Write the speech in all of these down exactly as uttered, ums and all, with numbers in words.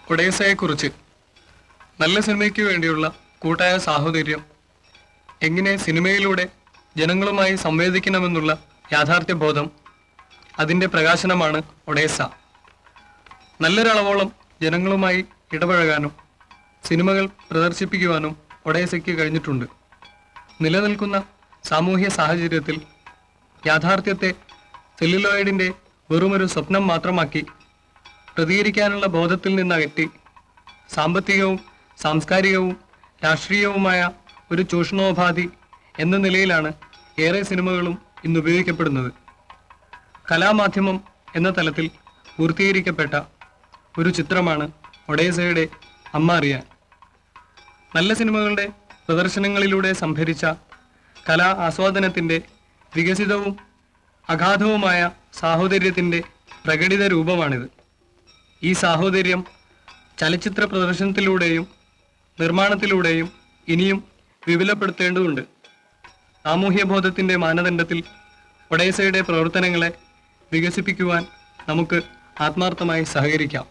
ഒഡേസയെക്കുറിച്ച് നല്ല സിനിമയ്ക്ക് വേണ്ടിയുള്ള കൂട്ടായ സാഹോദര്യം, എങ്ങനെ സിനിമയിലൂടെ ജനങ്ങളുമായി സംവേദിക്കണമെന്നുള്ള യാഥാർത്ഥ്യബോധം, അതിൻ്റെ പ്രകാശനമാണ് ഒഡേസ. നല്ലൊരളവോളം ജനങ്ങളുമായി ഇടപഴകാനും സിനിമകൾ പ്രദർശിപ്പിക്കുവാനും ഒഡേസയ്ക്ക് കഴിഞ്ഞിട്ടുണ്ട്. നിലനിൽക്കുന്ന സാമൂഹ്യ സാഹചര്യത്തിൽ യാഥാർത്ഥ്യത്തെ സെല്ലുലോയിഡിൻ്റെ വെറുമൊരു സ്വപ്നം മാത്രമാക്കി പ്രതികരിക്കാനുള്ള ബോധത്തിൽ നിന്നകറ്റി സാമ്പത്തികവും സാംസ്കാരികവും രാഷ്ട്രീയവുമായ ഒരു ചൂഷണോപാധി എന്ന നിലയിലാണ് ഏറെ സിനിമകളും ഇന്ന് ഉപയോഗിക്കപ്പെടുന്നത്. കലാമാധ്യമം എന്ന തലത്തിൽ പൂർത്തീകരിക്കപ്പെട്ട ഒരു ചിത്രമാണ് ഒഡേസയുടെ അമ്മ അറിയാൻ. നല്ല സിനിമകളുടെ പ്രദർശനങ്ങളിലൂടെ സംഭരിച്ച കലാ ആസ്വാദനത്തിൻ്റെ വികസിതവും അഗാധവുമായ സാഹോദര്യത്തിൻ്റെ പ്രകടിത രൂപമാണിത്. ഈ സാഹോദര്യം ചലച്ചിത്ര പ്രദർശനത്തിലൂടെയും നിർമ്മാണത്തിലൂടെയും ഇനിയും വിപുലപ്പെടുത്തേണ്ടതുണ്ട്. സാമൂഹ്യബോധത്തിൻ്റെ മാനദണ്ഡത്തിൽ ഒഡേസയുടെ പ്രവർത്തനങ്ങളെ വികസിപ്പിക്കുവാൻ നമുക്ക് ആത്മാർത്ഥമായി സഹകരിക്കാം.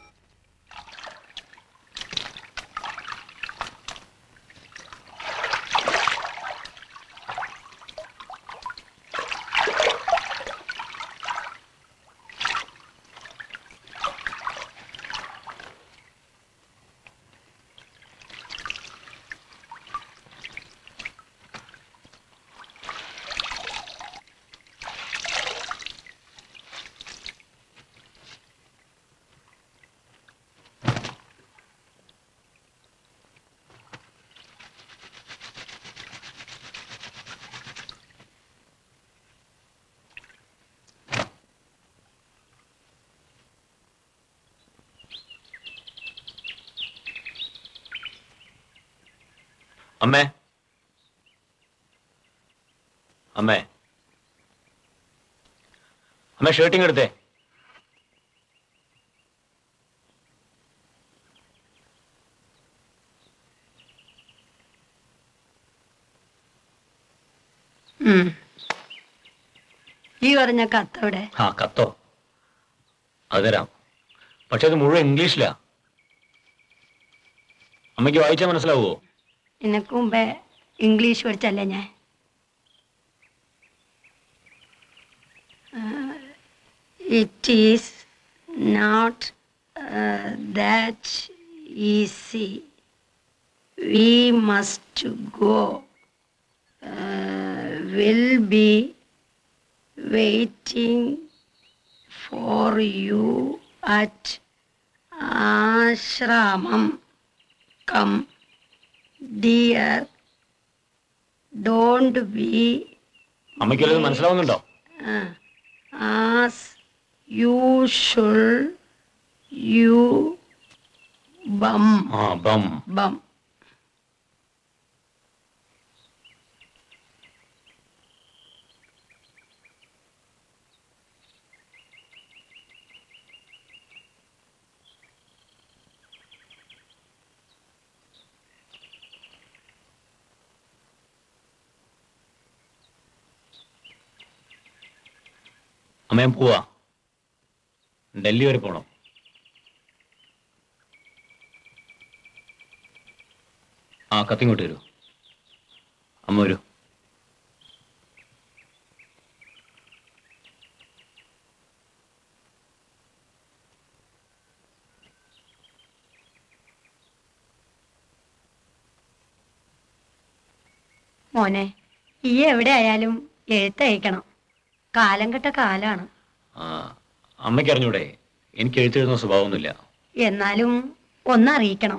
അമ്മേ, അമ്മേ, അമ്മേ, ഷർട്ടിങ് എടുത്തേ. ഈ പറഞ്ഞ കത്തോടെ? ആ, കത്തോ? അത് തരാം. പക്ഷെ അത് മുഴുവൻ ഇംഗ്ലീഷിലാ. അമ്മയ്ക്ക് വായിച്ചാൽ മനസ്സിലാവുമോ? എനിക്ക് മുമ്പേ ഇംഗ്ലീഷ് പഠിച്ചല്ലേ ഞാൻ. It is not that easy. We must go. Will be waiting for you at ashram. Come dear, don't be. അമ്മയ്ക്കത് മനസ്സിലാവുന്നുണ്ടോ? As usual, you bum. ആ, bum. Bum. അമ്മ, ഞാൻ പോവാ. ഡൽഹി വരെ പോണം. ആ, കത്തിങ്ങോട്ട് വരൂ. അമ്മ വരൂ. മോനെ, ഈ എവിടെ ആയാലും എഴുത്തയക്കണം. കാലം കെട്ട കാലാണ്. ആ, അമ്മയ്ക്ക് അറിഞ്ഞൂടെ, എനിക്ക് എഴുത്തെഴുതുന്ന സ്വഭാവമൊന്നുമില്ല. എന്നാലും ഒന്നറിയിക്കണം.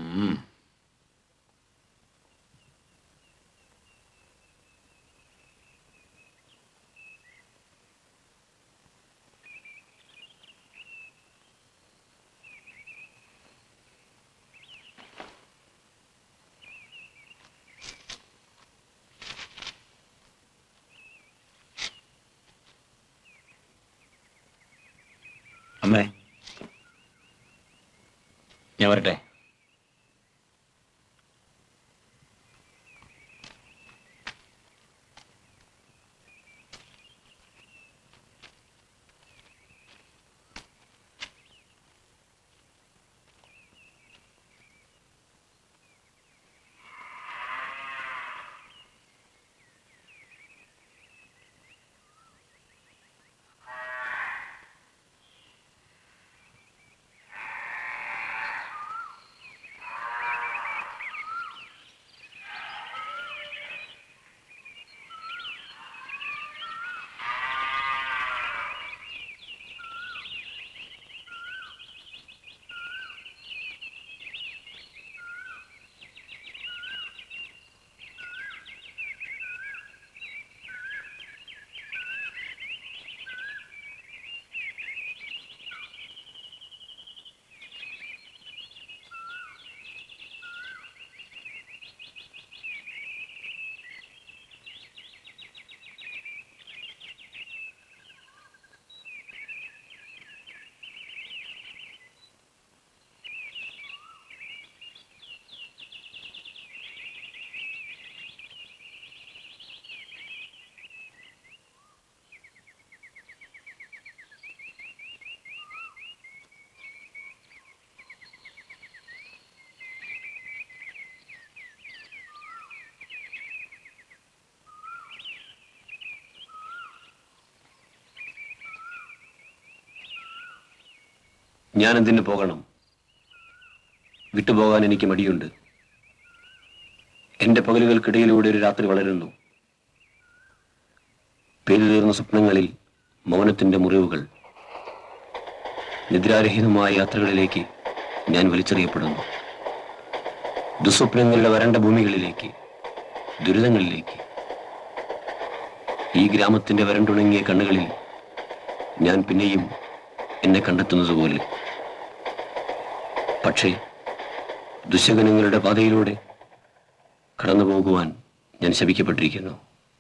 അമ്മേ, ഞാൻ വരട്ടെ. ഞാൻ എന്തിനു പോകണം? വിട്ടുപോകാൻ എനിക്ക് മടിയുണ്ട്. എന്റെ പകലുകൾക്കിടയിലൂടെ ഒരു രാത്രി വളരുന്നു. പേരുതീർന്ന സ്വപ്നങ്ങളിൽ മൗനത്തിന്റെ മുറിവുകൾ. നിദ്രാരഹിതമായ യാത്രകളിലേക്ക് ഞാൻ വലിച്ചെറിയപ്പെടുന്നു. ദുസ്വപ്നങ്ങളുടെ വരണ്ട ഭൂമികളിലേക്ക്, ദുരിതങ്ങളിലേക്ക്. ഈ ഗ്രാമത്തിന്റെ വരണ്ടുണങ്ങിയ കണ്ണുകളിൽ ഞാൻ പിന്നെയും എന്നെ കണ്ടെത്തുന്നത് പോലെ. പക്ഷേ ദുശകനങ്ങളുടെ പാതയിലൂടെ കടന്നു പോകുവാൻ ഞാൻ ശപിക്കപ്പെട്ടിരിക്കുന്നു.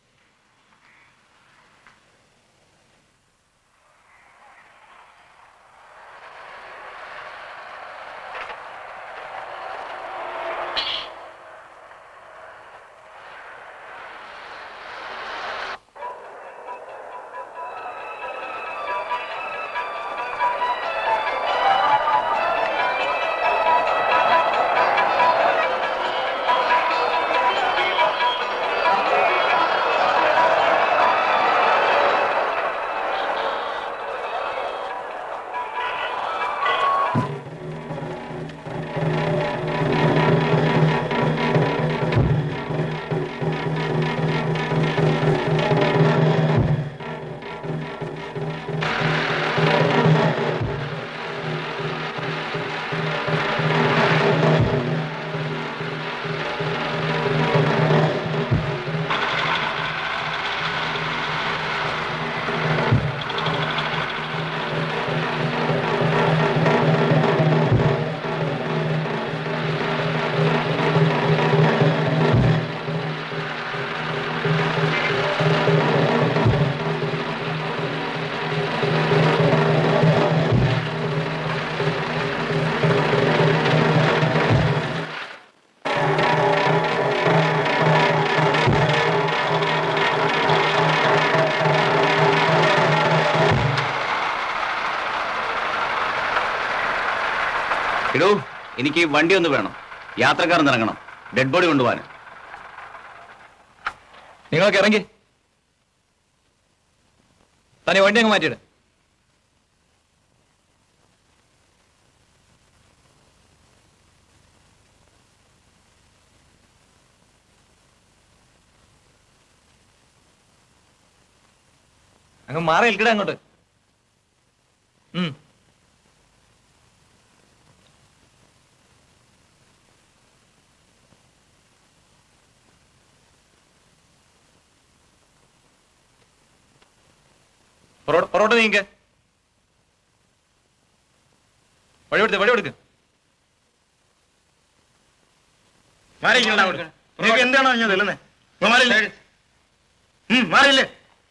എടോ, എനിക്ക് വണ്ടി ഒന്ന് വേണം. യാത്രക്കാരൻ ഇറങ്ങണം, ഡെഡ് ബോഡി കൊണ്ടുപോകാൻ. നിങ്ങൾക്ക് ഇറങ്ങി തന്നെ വണ്ടി അങ്ങ് മാറ്റിയിട്. അങ്ങ് മാറി നിൽക്കട അങ്ങോട്ട്. ഉം പൊറോട്ട നീങ്ക വഴി കൊടുത്ത് വഴി കൊടുക്ക്. എന്താണോ ഞാൻ തെല്ലുന്നേ? മാറില്ലേ മാറില്ലേ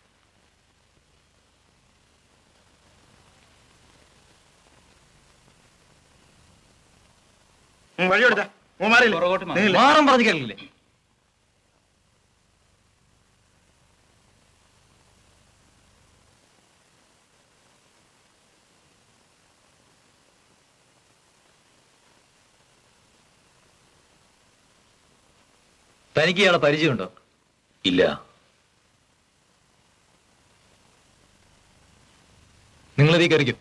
വഴി കൊടുത്ത മാറാൻ പറഞ്ഞു കേൾക്കില്ലേ? തനിക്ക് ഇയാളെ പരിചയമുണ്ടോ? ഇല്ല. നിങ്ങളിതീ കയറിക്കും.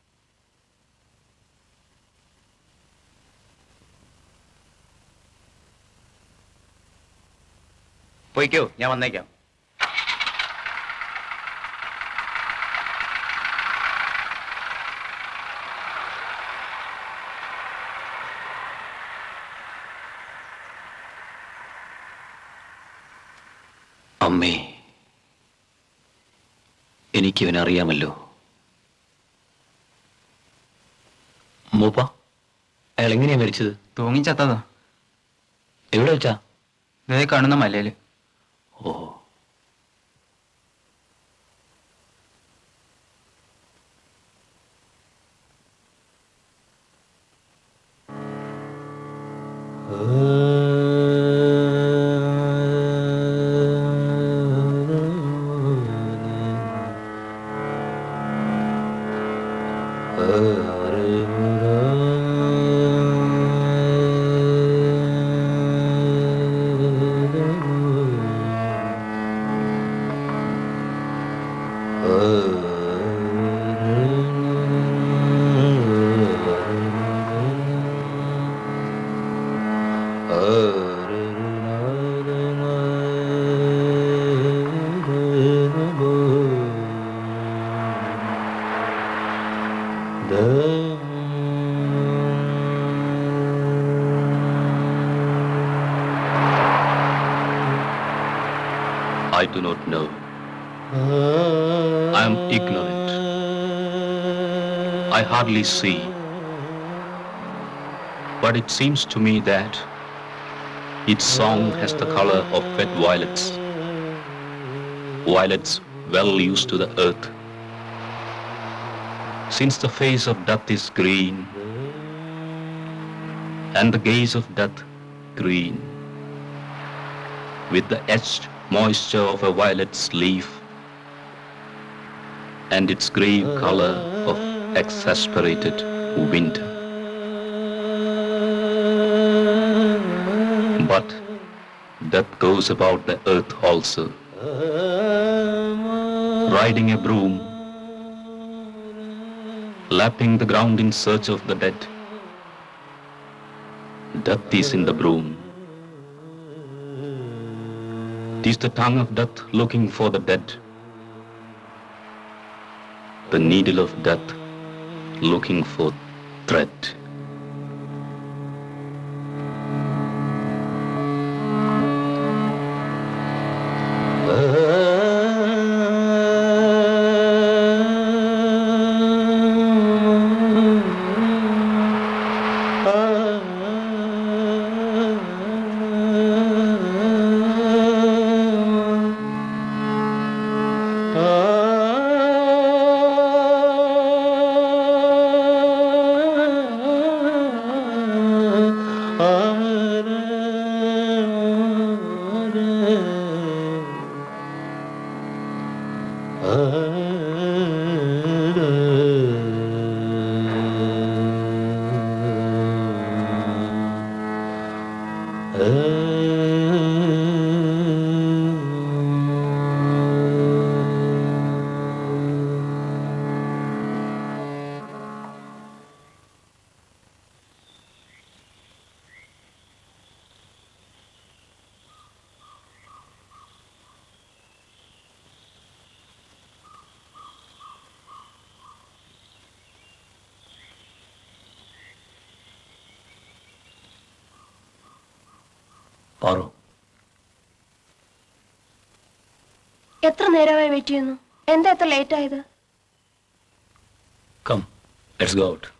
പോയിക്കോ, ഞാൻ വന്നേക്കാം. അമ്മേ, എനിക്കിവനറിയാമല്ലോ. മൂപ്പ, അയാൾ എങ്ങനെയാ മരിച്ചത്? തൂങ്ങിച്ചത്തതാ. എവിടെ വെച്ചാ? ഇതേ കാണുന്ന മലയില്. ഓ, Oh I do not know. I am ignorant. I hardly see. But it seems to me that its song has the color of wet violets. Violets well used to the earth. Since the face of death is green, and the gaze of death green, with the etched moisture of a violet's leaf, and its grave color of exasperated winter. But death goes about the earth also, riding a broom, lapping the ground in search of the dead. Death is in the broom. It is the tongue of death looking for the dead. The needle of death looking for thread. Paru, എത്ര നേരമായി wait ചെയ്യുന്നു? എന്താ എത്ര late ആയത്? come, let's go out.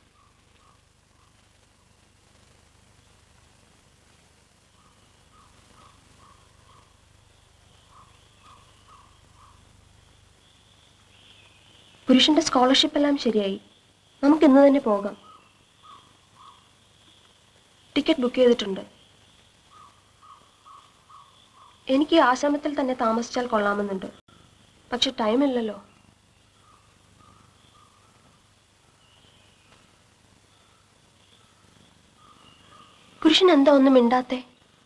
പുരുഷന്റെ scholarship എല്ലാം ശരിയായി. നമുക്ക് ഇന്ന് തന്നെ പോകാം. ടിക്കറ്റ് ബുക്ക് ചെയ്തിട്ടുണ്ട്. എനിക്ക് ഈ ആശ്രമത്തിൽ തന്നെ താമസിച്ചാൽ കൊള്ളാമെന്നുണ്ട്. പക്ഷെ ടൈമില്ലല്ലോ. പുരുഷൻ എന്താ ഒന്നും മിണ്ടാത്തെ?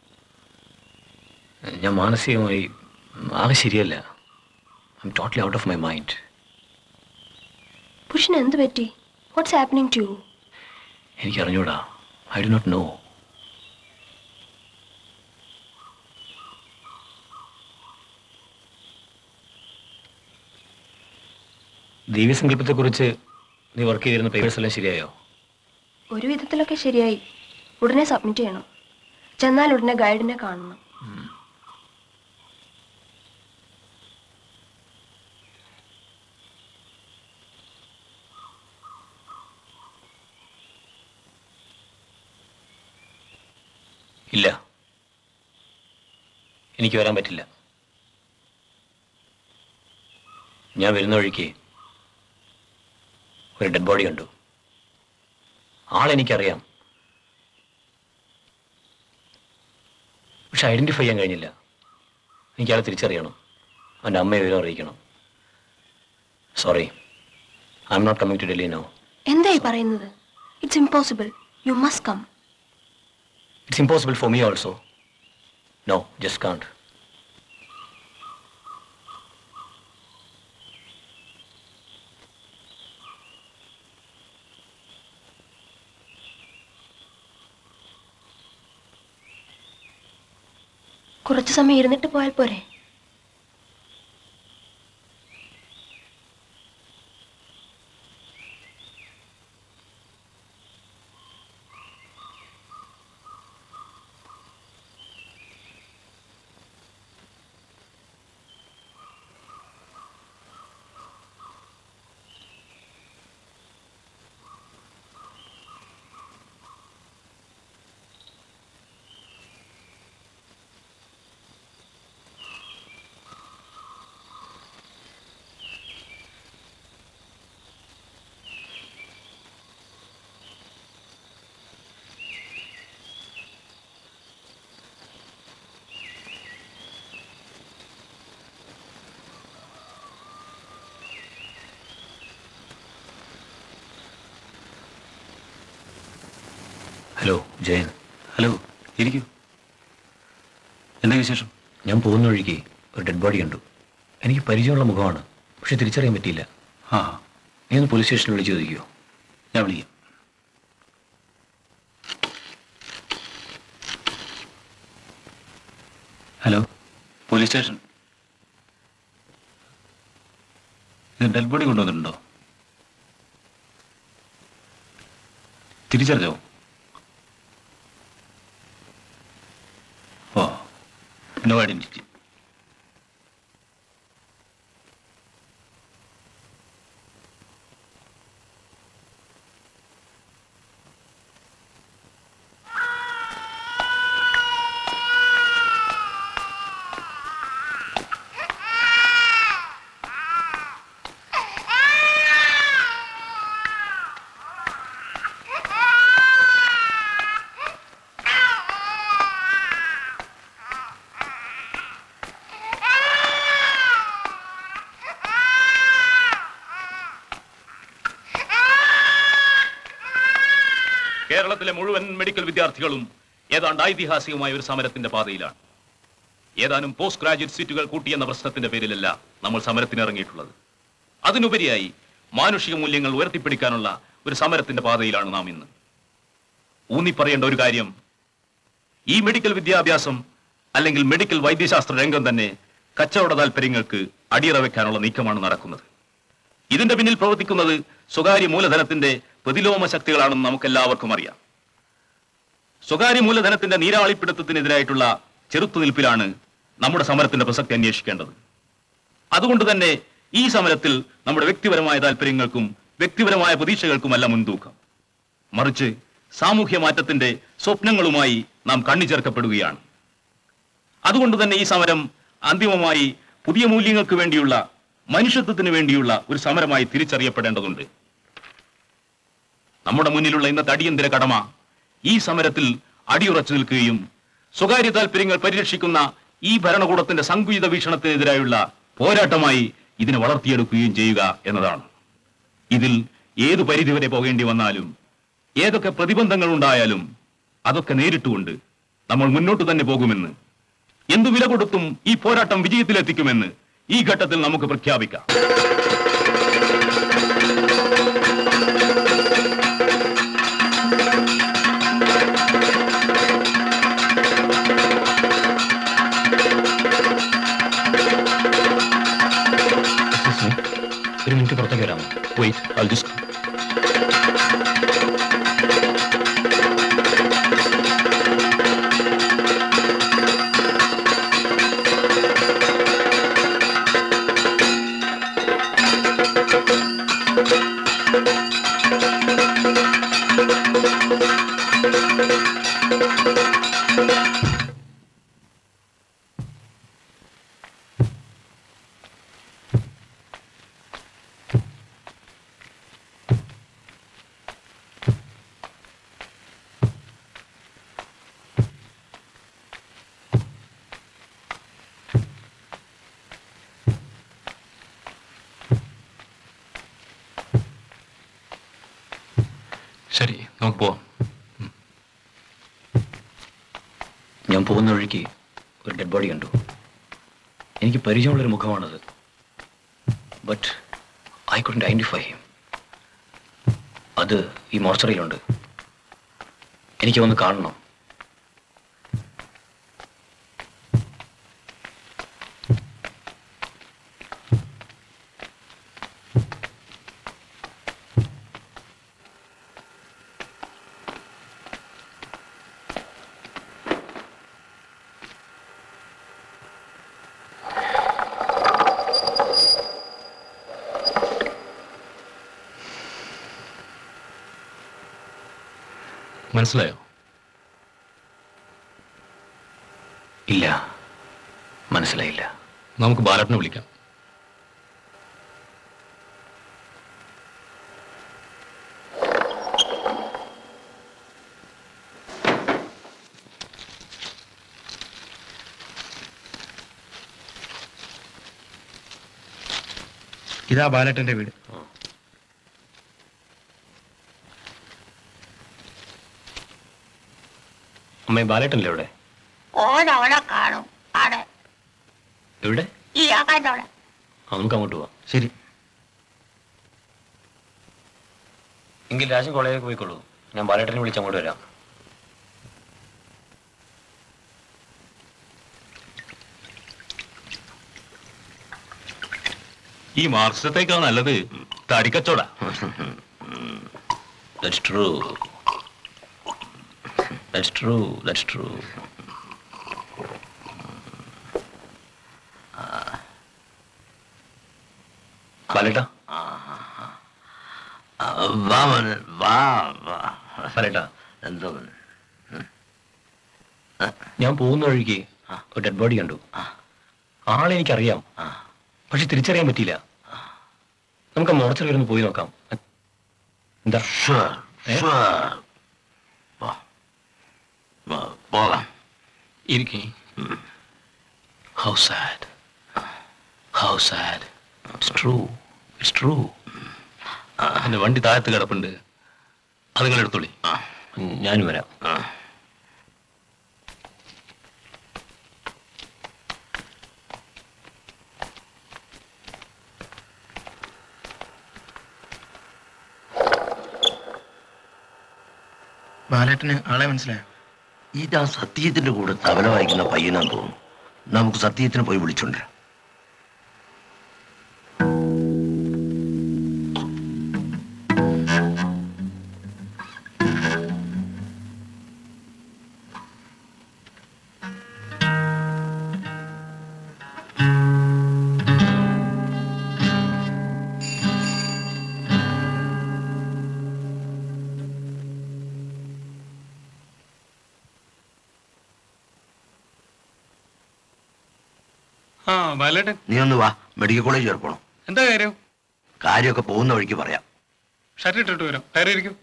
ഞാൻ മാനസികമായി ആകെ ശരിയല്ല. I am totally out of my mind. Purushan എന്ത് പറ്റി? What's happening to you? എനിക്കറിഞ്ഞൂടാ. I do not know. ദിവ്യസങ്കല്പത്തെക്കുറിച്ച് നീ വർക്ക് ചെയ്തിരുന്ന പേപ്പേഴ്സ് എല്ലാം ശരിയായോ? ഒരു വിധത്തിലൊക്കെ ശരിയായി. ഉടനെ സബ്മിറ്റ് ചെയ്യണം. ചെന്നാൽ ഉടനെ ഗൈഡിനെ കാണണം. ഇല്ല, എനിക്ക് വരാൻ പറ്റില്ല. ഞാൻ വരുന്ന വഴിക്ക് ഒരു ഡെഡ് ബോഡി കണ്ടു. ആളെനിക്കറിയാം, പക്ഷെ ഐഡന്റിഫൈ ചെയ്യാൻ കഴിഞ്ഞില്ല. എനിക്കയാളെ തിരിച്ചറിയണം. അവൻ്റെ അമ്മയെ വിവരം അറിയിക്കണം. Sorry, I am not coming to Delhi now. എന്തായി പറയുന്നത്? It's impossible. You must come. It's impossible for me also. No, just can't. കുറച്ചു സമയം ഇരുന്നിട്ട് പോയാൽ പോരെ? ഹലോ ജയൻ. ഹലോ, ഇരിക്കൂ. എന്താ വിശേഷം? ഞാൻ പോകുന്ന വഴിക്ക് ഒരു ഡെഡ് ബോഡി കണ്ടു. എനിക്ക് പരിചയമുള്ള മുഖമാണ്, പക്ഷെ തിരിച്ചറിയാൻ പറ്റിയില്ല. ആ, നീ ഒന്ന് പോലീസ് സ്റ്റേഷനിൽ വിളിച്ച് ചോദിക്കുമോ? ഞാൻ വിളിക്കാം. Hello, police station. ഇത് ഡെഡ് ബോഡി കൊണ്ടുവന്നിട്ടുണ്ടോ? തിരിച്ചറിഞ്ഞോ? Oh, no identity. കേരളത്തിലെ മുഴുവൻ മെഡിക്കൽ വിദ്യാർത്ഥികളും ഏതാണ്ട് ഐതിഹാസികമായ ഒരു സമരത്തിന്റെ പാതയിലാണ്. ഏതാനും പോസ്റ്റ് ഗ്രാജുവേറ്റ് സീറ്റുകൾ കൂട്ടിയെന്ന പ്രശ്നത്തിന്റെ പേരിലല്ല നമ്മൾ സമരത്തിന് ഇറങ്ങിയിട്ടുള്ളത്. അതിനുപരിയായി മാനുഷിക മൂല്യങ്ങൾ ഉയർത്തിപ്പിടിക്കാനുള്ള ഒരു സമരത്തിന്റെ പാതയിലാണ് നാം ഇന്ന്. ഊന്നിപ്പറയേണ്ട ഒരു കാര്യം, ഈ മെഡിക്കൽ വിദ്യാഭ്യാസം അല്ലെങ്കിൽ മെഡിക്കൽ വൈദ്യശാസ്ത്ര രംഗം തന്നെ കച്ചവട താൽപര്യങ്ങൾക്ക് അടിയറ വെക്കാനുള്ള നീക്കമാണ് നടക്കുന്നത്. ഇതിന്റെ പിന്നിൽ പ്രവർത്തിക്കുന്നത് സ്വകാര്യ മൂലധനത്തിന്റെ പ്രതിലോമ ശക്തികളാണെന്ന് നമുക്കെല്ലാവർക്കും അറിയാം. സ്വകാര്യ മൂലധനത്തിന്റെ നീരാളിപ്പിടുത്തത്തിനെതിരായിട്ടുള്ള ചെറുത്തുനിൽപ്പിലാണ് നമ്മുടെ സമരത്തിന്റെ പ്രസക്തി അന്വേഷിക്കേണ്ടത്. അതുകൊണ്ട് തന്നെ ഈ സമരത്തിൽ നമ്മുടെ വ്യക്തിപരമായ താല്പര്യങ്ങൾക്കും വ്യക്തിപരമായ പ്രതീക്ഷകൾക്കുമല്ല മുൻതൂക്കം. മറിച്ച് സാമൂഹ്യ മാറ്റത്തിന്റെ സ്വപ്നങ്ങളുമായി നാം കണ്ണിച്ചേർക്കപ്പെടുകയാണ്. അതുകൊണ്ട് തന്നെ ഈ സമരം അന്തിമമായി പുതിയ മൂല്യങ്ങൾക്ക് വേണ്ടിയുള്ള, മനുഷ്യത്വത്തിന് വേണ്ടിയുള്ള ഒരു സമരമായി തിരിച്ചറിയപ്പെടേണ്ടതുണ്ട്. നമ്മുടെ മുന്നിലുള്ള ഇന്നത്തെ അടിയന്തര കടമ ഈ സമരത്തിൽ അടിയുറച്ചു നിൽക്കുകയും സ്വകാര്യ താല്പര്യങ്ങൾ പരിരക്ഷിക്കുന്ന ഈ ഭരണകൂടത്തിന്റെ സങ്കുചിത വീക്ഷണത്തിനെതിരായുള്ള പോരാട്ടമായി ഇതിനെ വളർത്തിയെടുക്കുകയും ചെയ്യുക എന്നതാണ്. ഇതിൽ ഏതു പരിധിവരെ പോകേണ്ടി വന്നാലും, ഏതൊക്കെ പ്രതിബന്ധങ്ങൾ ഉണ്ടായാലും അതൊക്കെ നേരിട്ടുകൊണ്ട് നമ്മൾ മുന്നോട്ട് തന്നെ പോകുമെന്ന്, എന്തു വില കൊടുത്തും ഈ പോരാട്ടം വിജയത്തിലെത്തിക്കുമെന്ന് ഈ ഘട്ടത്തിൽ നമുക്ക് പ്രഖ്യാപിക്കാം. ഒരു മിനിറ്റ് പുറത്തേക്ക് വരാമോ? വെയിറ്റ്, I'll just... ശരി, നമുക്ക് പോവാം. ഞാൻ പോകുന്ന വഴിക്ക് ഒരു ഡെഡ് ബോഡി കണ്ടു. എനിക്ക് പരിചയമുള്ളൊരു മുഖമാണത്. But I couldn't identify him. അത് ഈ മോർച്ചറിയിലുണ്ട്. എനിക്ക് ഒന്ന് കാണണം. മനസ്സിലായോ? ഇല്ല, മനസ്സിലായില്ല. നമുക്ക് ബാലറ്റിനെ വിളിക്കാം. ഇതാ ബാലറ്റിന്റെ വീട്. അമ്മ ബാലേട്ടനല്ലേ ഇവിടെ? ഓനവിടെ കാണും. ആടെ എവിടെ? ഈ ആകാശത്തോടെ. ആ നമുക്ക് അങ്ങോട്ട് പോവാം. ശരി. എങ്കിൽ രാജൻ കോളേജിലേക്ക് പോയിക്കോളൂ. ഞാൻ ബാലേട്ടനെ വിളിച്ച് അങ്ങോട്ട് വരാം. ഈ മാർക്സത്തേക്കാ നല്ലത് തടിക്കച്ചോടാ. That's true. That's true. That's true. ബാലേട്ടാ, വാ മോനെ, വാ വാ. ബാലേട്ടാ, എന്തോ മോനെ? ഞാൻ പോകുന്ന വഴിക്ക് ഒരു ഡെഡ് ബോഡി കണ്ടു. ആളെ എനിക്കറിയാം, പക്ഷെ തിരിച്ചറിയാൻ പറ്റിയില്ല. നമുക്ക് മോർച്ചറി വരുന്ന് പോയി നോക്കാം. എന്താ? പോകാം. ഇരിക്കേ. How sad. How sad. It's true. It's true. എന്റെ വണ്ടി താഴത്ത് കിടപ്പുണ്ട്, അത് നിങ്ങൾ എടുത്തോളി. ഞാനും വരാം. ബാലേട്ടന് ആളെ മനസ്സിലായോ? ഇതാ സത്യത്തിന്റെ കൂടെ തബല വായിക്കുന്ന പയ്യനാന്ന് തോന്നുന്നു. നമുക്ക് സത്യത്തിന് പോയി വിളിച്ചോണ്ട് ആ ബാലേട്ടൻ, നീ ഒന്ന് വാ, മെഡിക്കൽ കോളേജ് ചേർക്കണം. എന്താ കാര്യം? കാര്യമൊക്കെ പോകുന്ന വഴിക്ക് പറയാം. ഷർട്ട് ഇട്ടിട്ട് വരാം. കയറിയിരിക്കും.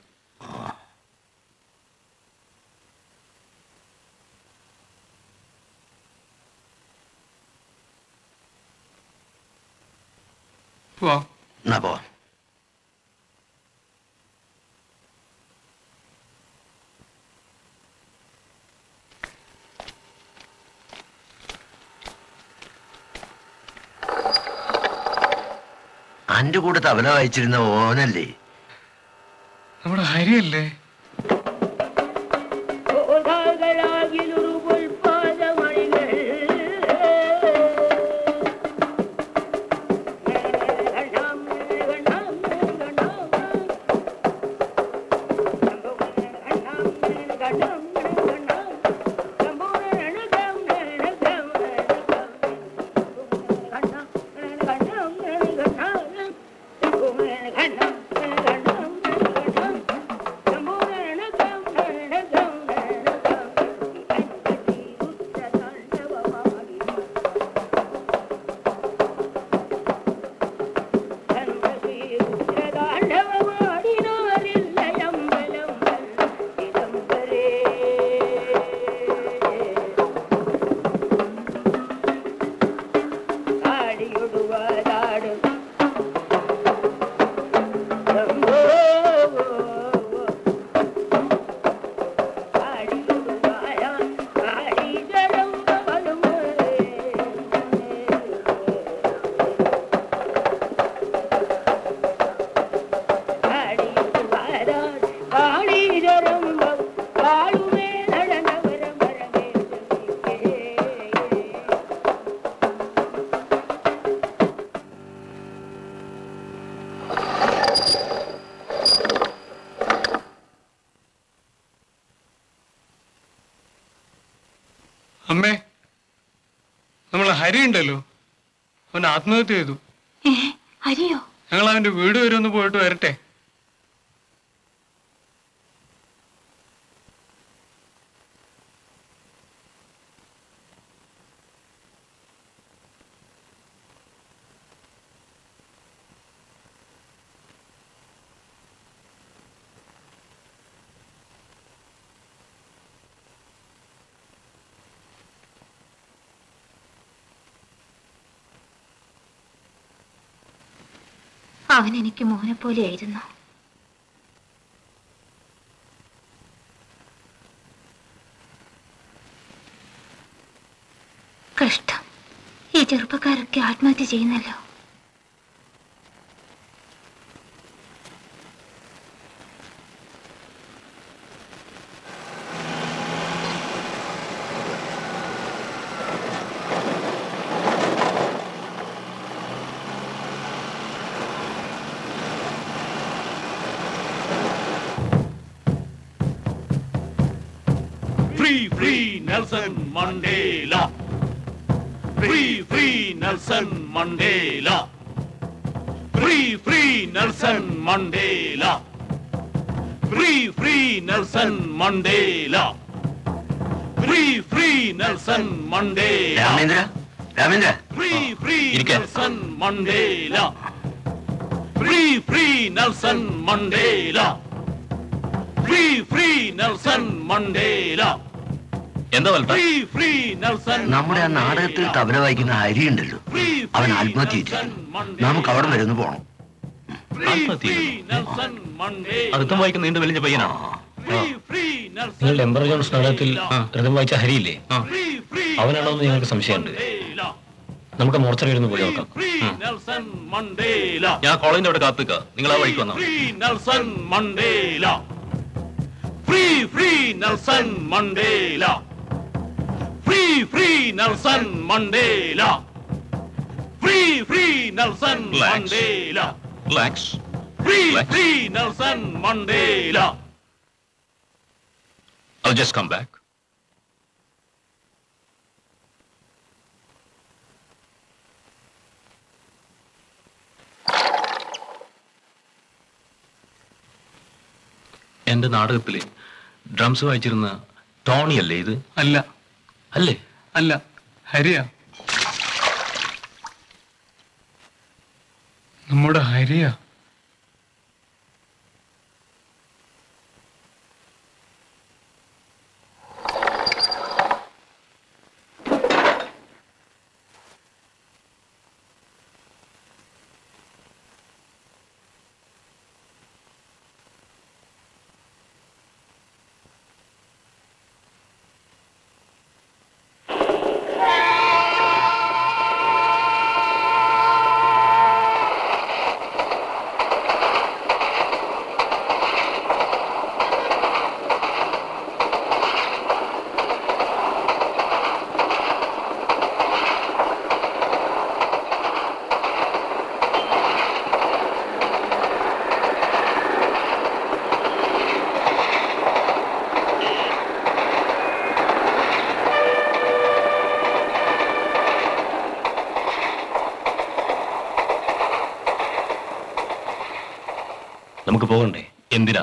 പോവാ. എന്നാ പോവാം. അന്റെ കൂടെ തബല വായിച്ചിരുന്ന ഓനല്ലേ? നമ്മുടെ ഹരിയല്ലേ? അമ്മേ, നമ്മളെ ഹരി ഉണ്ടല്ലോ, അവൻ ആത്മഹത്യ ചെയ്തു. ഹരിയോ? ഞങ്ങൾ അവന്റെ വീട് വരെ ഒന്ന് പോയിട്ട് വരട്ടെ? അവൻ എനിക്ക് മോനെ പോലെയായിരുന്നു. കഷ്ടം, ഈ ചെറുപ്പക്കാരൊക്കെ ആത്മഹത്യ ചെയ്യുന്നല്ലോ. Free, free Nelson Mandela. Free, free Nelson Mandela. Free, free Nelson Mandela. Free, free Nelson Mandela. Free, free Nelson Mandela. Ramendra, Ramendra, Free, free ഇരിക്ക്. Nelson Mandela. Free, free Nelson Mandela. Free, free Nelson Mandela. എന്താ വലുതാ? Free, free Nelson നമ്മുടെ ആ നാടകത്തിൽ തബല വായിക്കുന്ന ഹരി ഉണ്ടല്ലോ, അവൻ ആത്മഹത്യ ചെയ്തിരിക്കുന്നു. നമുക്ക് അവിടെ വരെ ഒന്ന് പോണം. ആത്മഹത്യ Nelson Mandela. അടുത്തും വായിക്കുന്ന നീണ്ടു വലിഞ്ഞ പയ്യനാണോ? Free, free Nelson നിങ്ങൾ എംബർ ജോൺസ് നാടകത്തിൽ രഥം വായിച്ച ഹരിയില്ലേ, Free, free അവനാണോ എന്ന് ഞങ്ങൾക്ക് സംശയമുണ്ട്. Mandela. നമുക്ക് മോർച്ചറി ഇരുന്ന് പോയി നോക്കാം. Free Nelson Mandela. ഞാൻ കോളേജിന്റെ അവിടെ കാത്തുക, നിങ്ങൾ ആ വഴിക്ക് വന്നോ. Free Nelson Mandela. Free, free Nelson Mandela. Free, free Nelson Mandela. Free, free Nelson Relax. Mandela. Relax. Free, Relax. free Nelson Mandela. I'll just come back. എന്റെ നാടകത്തില് ഡ്രംസ് വായിച്ചിരുന്ന ടോണി അല്ലേ ഇത്? അല്ല അല്ലേ? അല്ല, ഹരിയാ, നമ്മുടെ ഹരിയാ. നമുക്ക് പോകണ്ടേ? എന്തിനാ?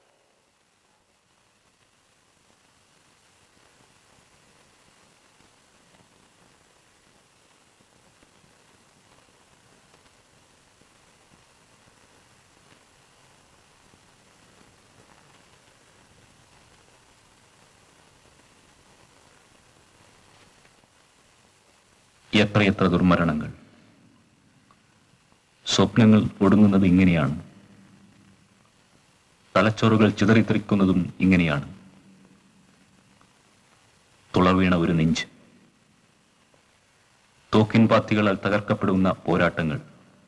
എത്രയെത്ര ദുർമരണങ്ങൾ. സ്വപ്നങ്ങൾ ഒടുങ്ങുന്നത് ഇങ്ങനെയാണ്. തലച്ചോറുകൾ ചിതറിത്തെറിക്കുന്നതും ഇങ്ങനെയാണ്. തുളവീണ ഒരു നെഞ്ച്, തോക്കിൻ പാത്തികളാൽ തകർക്കപ്പെടുന്ന പോരാട്ടങ്ങൾ,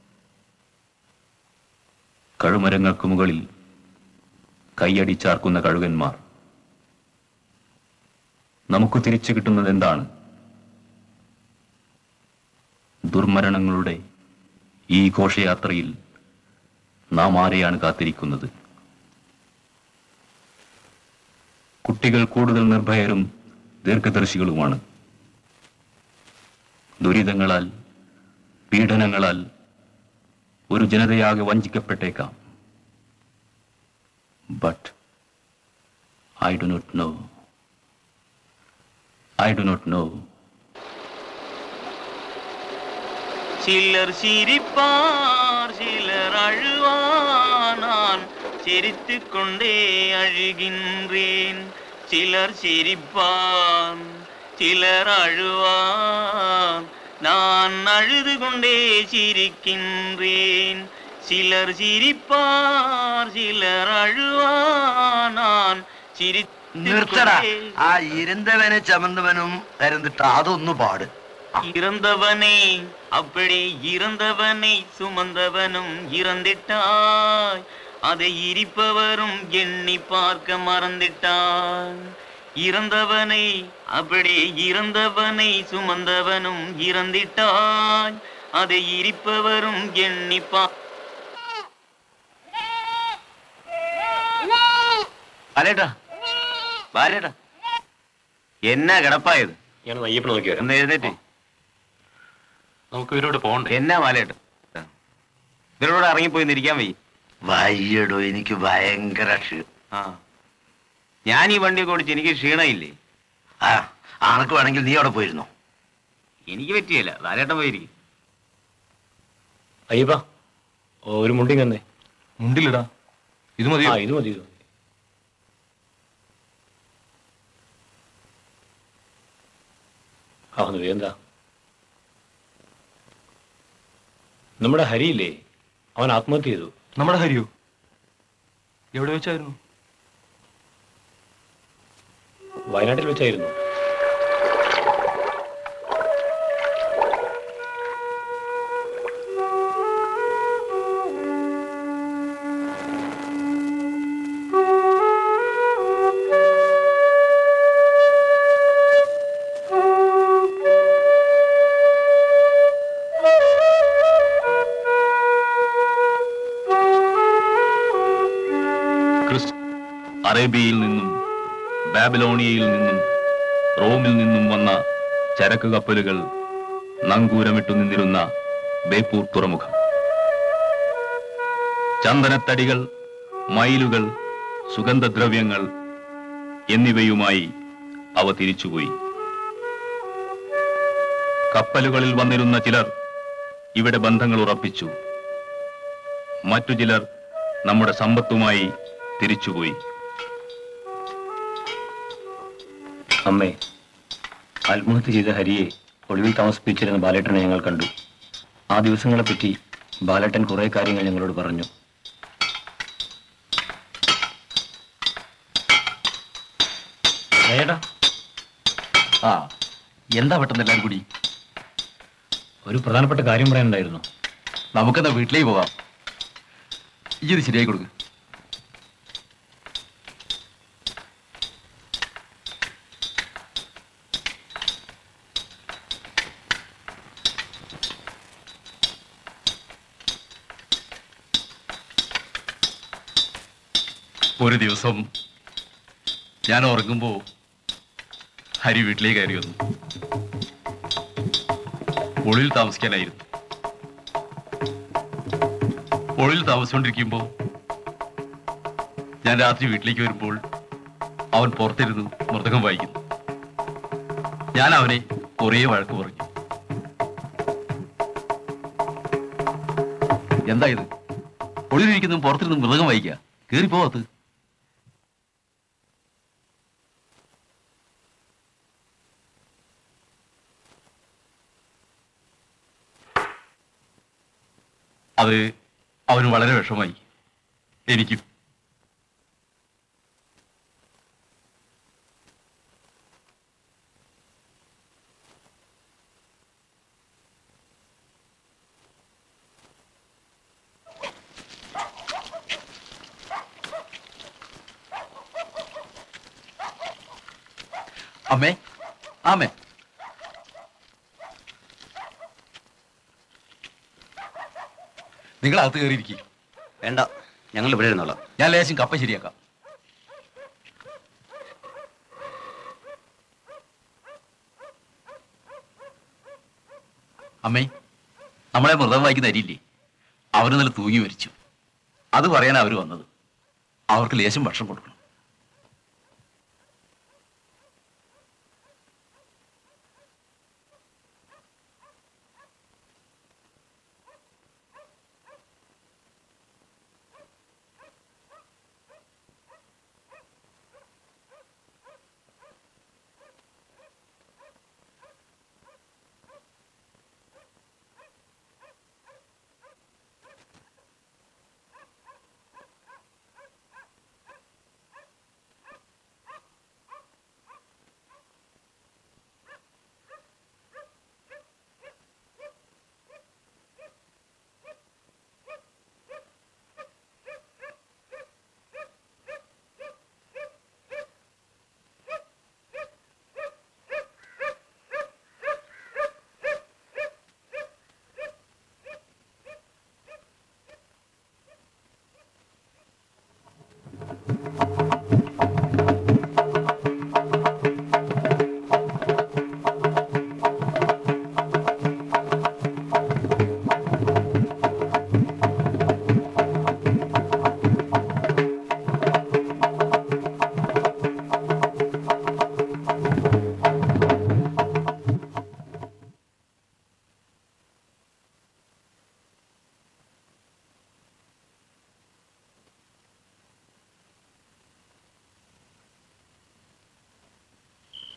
കഴുമരങ്ങൾക്ക് മുകളിൽ കൈയടിച്ചാർക്കുന്ന കഴുകന്മാർ. നമുക്ക് തിരിച്ചു കിട്ടുന്നത് എന്താണ്? ദുർമരണങ്ങളുടെ ഈ ഘോഷയാത്രയിൽ നാം ആരെയാണ് കാത്തിരിക്കുന്നത്? കുട്ടികൾ കൂടുതൽ നിർഭയരും ദീർഘദർശികളുമാണ്. ദുരിതങ്ങളാൽ, പീഡനങ്ങളാൽ ഒരു ജനതയാകെ വഞ്ചിക്കപ്പെട്ടേക്കാം. But I do not know I do not know ചിലർ ചിരിപ്പാർ ചിലർ അഴുവാൻ நான் சிரித்து கொண்டே அழுகின்றேன். சிலர் சிரிப்பான் சிலர் அழுவான் நான் அழுது கொண்டே சிரிக்கின்றேன். சிலர் சிரிப்பார் சிலர் அழுவான் நான் சிரித்து നിർത്തടാ. ആ ഇരുന്തവനെ ചമന്തവനും തരുന്നിട്ട് അതൊന്നു പാട്. இறந்தவனே அப்படி இறந்தவனை சுமந்தவனும் இறந்திட்டாய், அதை இரிப்பவரும் எண்ணி பார்க்க மறந்திட்டான். இறந்தவனை அப்படி இறந்தவனை சுமந்தவனும் இறந்திட்டாய், அதை இரிப்பவரும் எண்ணி பா ബാലേട്ടാ ബാലേട്ടാ എന്നാ കിടപ്പായത്? ഞാൻ അയ്യപ്പനെ നോക്കി വരാം. ഒന്ന് എഴുന്നേറ്റ്. നമുക്ക് ഇവരോട് പോകണ്ടേ? എന്നാ ബാലേട്ട ഇവരോട് ഇറങ്ങിപ്പോയി ഇരിക്കാൻ വയ്യ. വയ്യടോ, എനിക്ക് ഭയങ്കര ക്ഷീണം. ആ ഞാൻ ഈ വണ്ടിയൊക്കെ ഓടിച്ച് എനിക്ക് ക്ഷീണമില്ലേ? ആ ആണക്ക് വേണമെങ്കിൽ നീ അവിടെ പോയിരുന്നോ? എനിക്ക് പറ്റിയല്ല, ബാലേട്ടൻ പോയിരിക്കും. അയ്യപ്പ ഒരു മുണ്ടി തന്നെ. മുണ്ടിലിടാ. ഇത് മതി. ആ ഇത് മതി ഇത് മതി. ആ ഒന്ന് എന്താ നമ്മുടെ ഹരിയില്ലേ, അവൻ ആത്മഹത്യ ചെയ്തു. നമ്മുടെ ഹരിയോ? എവിടെ വെച്ചായിരുന്നു? വയനാട്ടിൽ വെച്ചായിരുന്നു. അറേബ്യയിൽ നിന്നും ബാബിലോണിയയിൽ നിന്നും റോമിൽ നിന്നും വന്ന ചരക്ക് കപ്പലുകൾ നങ്കൂരമിട്ടു നിന്നിരുന്ന ബേപ്പൂർ തുറമുഖം. ചന്ദനത്തടികൾ, മയിലുകൾ, സുഗന്ധദ്രവ്യങ്ങൾ എന്നിവയുമായി അവ തിരിച്ചുപോയി. കപ്പലുകളിൽ വന്നിരുന്ന ചിലർ ഇവിടെ ബന്ധങ്ങൾ ഉറപ്പിച്ചു. മറ്റു ചിലർ നമ്മുടെ സമ്പത്തുമായി തിരിച്ചുപോയി. അമ്മേ, ആത്മഹത്യ ചെയ്ത ഹരിയെ ഒളിവിൽ താമസിപ്പിച്ചിരുന്ന ബാലേട്ടനെ ഞങ്ങൾ കണ്ടു. ആ ദിവസങ്ങളെപ്പറ്റി ബാലേട്ടൻ കുറെ കാര്യങ്ങൾ ഞങ്ങളോട് പറഞ്ഞു. ഏട്ടാ, ആ എന്താ പെട്ടെന്ന് എല്ലാവരും കൂടി? ഒരു പ്രധാനപ്പെട്ട കാര്യം പറയാനുണ്ടായിരുന്നു. നമുക്കെന്നാ വീട്ടിലേക്ക് പോകാം. ഈ ഇത് ശരിയായി കൊടുക്ക്. ഒരു ദിവസം ഞാൻ ഉറങ്ങുമ്പോ ഹരി വീട്ടിലേക്ക് കയറി വന്നു. ഒളിയിൽ താമസിക്കാനായിരുന്നു. ഒളിയിൽ താമസിച്ചുകൊണ്ടിരിക്കുമ്പോ ഞാൻ രാത്രി വീട്ടിലേക്ക് വരുമ്പോൾ അവൻ പുറത്തിരുന്ന് മൃതകം വായിക്കുന്നു. ഞാൻ അവനെ കുറേ വഴക്ക് പറഞ്ഞു. എന്താ ഇത്? ഒളിയിലിരിക്കുന്നതും പുറത്തിരുന്ന് മൃതകം വായിക്കുക? കയറിപ്പോവാത്ത്. അത് അവന് വളരെ വിഷമായി. എനിക്കും. അമ്മേ, ആമേ, നിങ്ങൾ അകത്ത് കയറിയിരിക്കും. വേണ്ട, ഞങ്ങൾ ഇവിടെ ഇരുന്നോളാം. ഞാൻ ലേശം കപ്പ ശരിയാക്കാം. അമ്മേ, നമ്മളെ മൃതം വായിക്കുന്ന അരിയില്ലേ, അവര് നല്ല തൂങ്ങി മരിച്ചു. അത് പറയാനാ അവര് വന്നത്. അവർക്ക് ലേശം ഭക്ഷണം കൊടുക്കണം.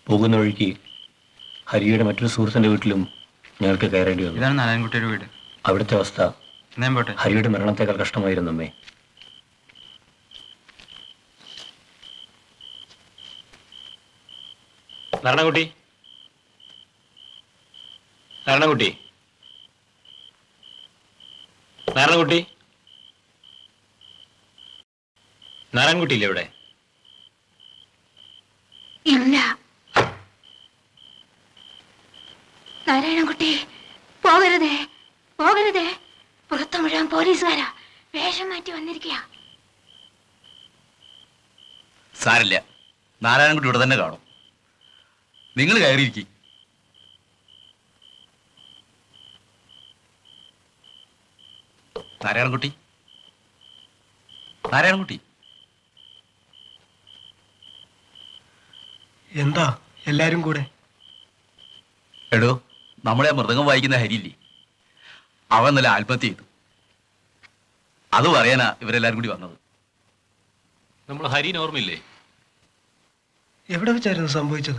പോകുന്ന വഴിക്ക് ഹരിയുടെ മറ്റൊരു സുഹൃത്തിൻ്റെ വീട്ടിലും ഞങ്ങൾക്ക് കയറേണ്ടി വന്നു. ഇതാണ് നാരായണൻകുട്ടിയുടെ വീട്. അവിടുത്തെ അവസ്ഥ ഞാൻ പോട്ടെ. ഹരിയുടെ മരണത്തേക്കാൾ കഷ്ടമായിരുന്നു അമ്മേ. നാരായണൻകുട്ടി, നാരായണൻകുട്ടി, നാരായണൻകുട്ടി, നാരായണൻകുട്ടി ഇല്ലേ ഇവിടെ? ഇല്ല. നാരായണൻകുട്ടി, പോകരുതേ, പോകരുതേ. പുറത്തു മുഴുവൻ പോലീസുകാരാ, വേഷം മാറ്റി വന്നിരിക്കുക. സാരില്ല, നാരായണൻകുട്ടി ഇവിടെ തന്നെ കാണും. നിങ്ങൾ കയറിയിരിക്കും. നാരായണൻകുട്ടി, നാരായണൻകുട്ടി. എന്താ എല്ലാരും കൂടെ? എടോ, നമ്മളെ മൃദംഗം വായിക്കുന്ന ഹരിയില്ലേ, അവൻ നല്ല ആത്മഹത്യ ചെയ്തു. അത് പറയാനാ ഇവരെല്ലാരും കൂടി വന്നത്. നമ്മൾ ഹരിന് ഓർമ്മയില്ലേ? എവിടെ വെച്ചായിരുന്നു സംഭവിച്ചത്?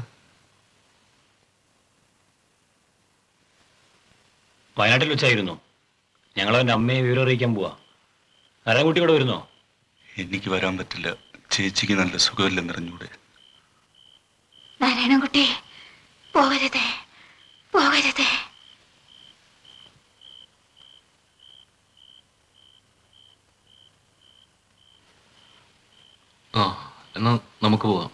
വയനാട്ടിൽ വെച്ചായിരുന്നു. ഞങ്ങൾ അവൻ്റെ അമ്മയെ വിവരം അറിയിക്കാൻ പോവാ. നാരായണൻകുട്ടി കൂടെ വരുന്നോ? എനിക്ക് വരാൻ പറ്റില്ല, ചേച്ചിക്ക് നല്ല സുഖമില്ലെന്നറിഞ്ഞൂടെ. നാരായണൻകുട്ടി, പോകരുതേ, പോകരുതേ. ആ, എന്നാ നമുക്ക് പോവാം.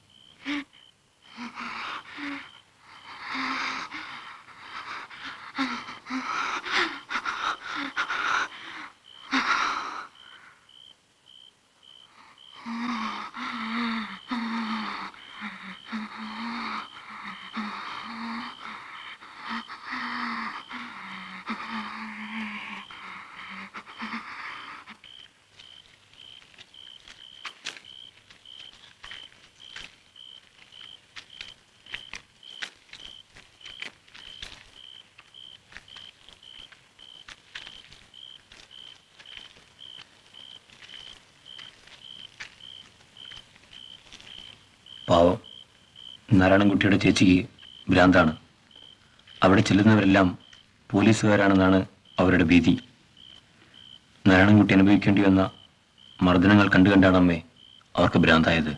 പാവം നാരായണൻകുട്ടിയുടെ ചേച്ചിക്ക് ഭ്രാന്താണ്. അവിടെ ചെല്ലുന്നവരെല്ലാം പോലീസുകാരാണെന്നാണ് അവരുടെ ഭീതി. നാരായണൻകുട്ടി അനുഭവിക്കേണ്ടി വന്ന മർദ്ദനങ്ങൾ കണ്ടു കണ്ടാണ് അമ്മേ അവർക്ക് ഭ്രാന്തായത്.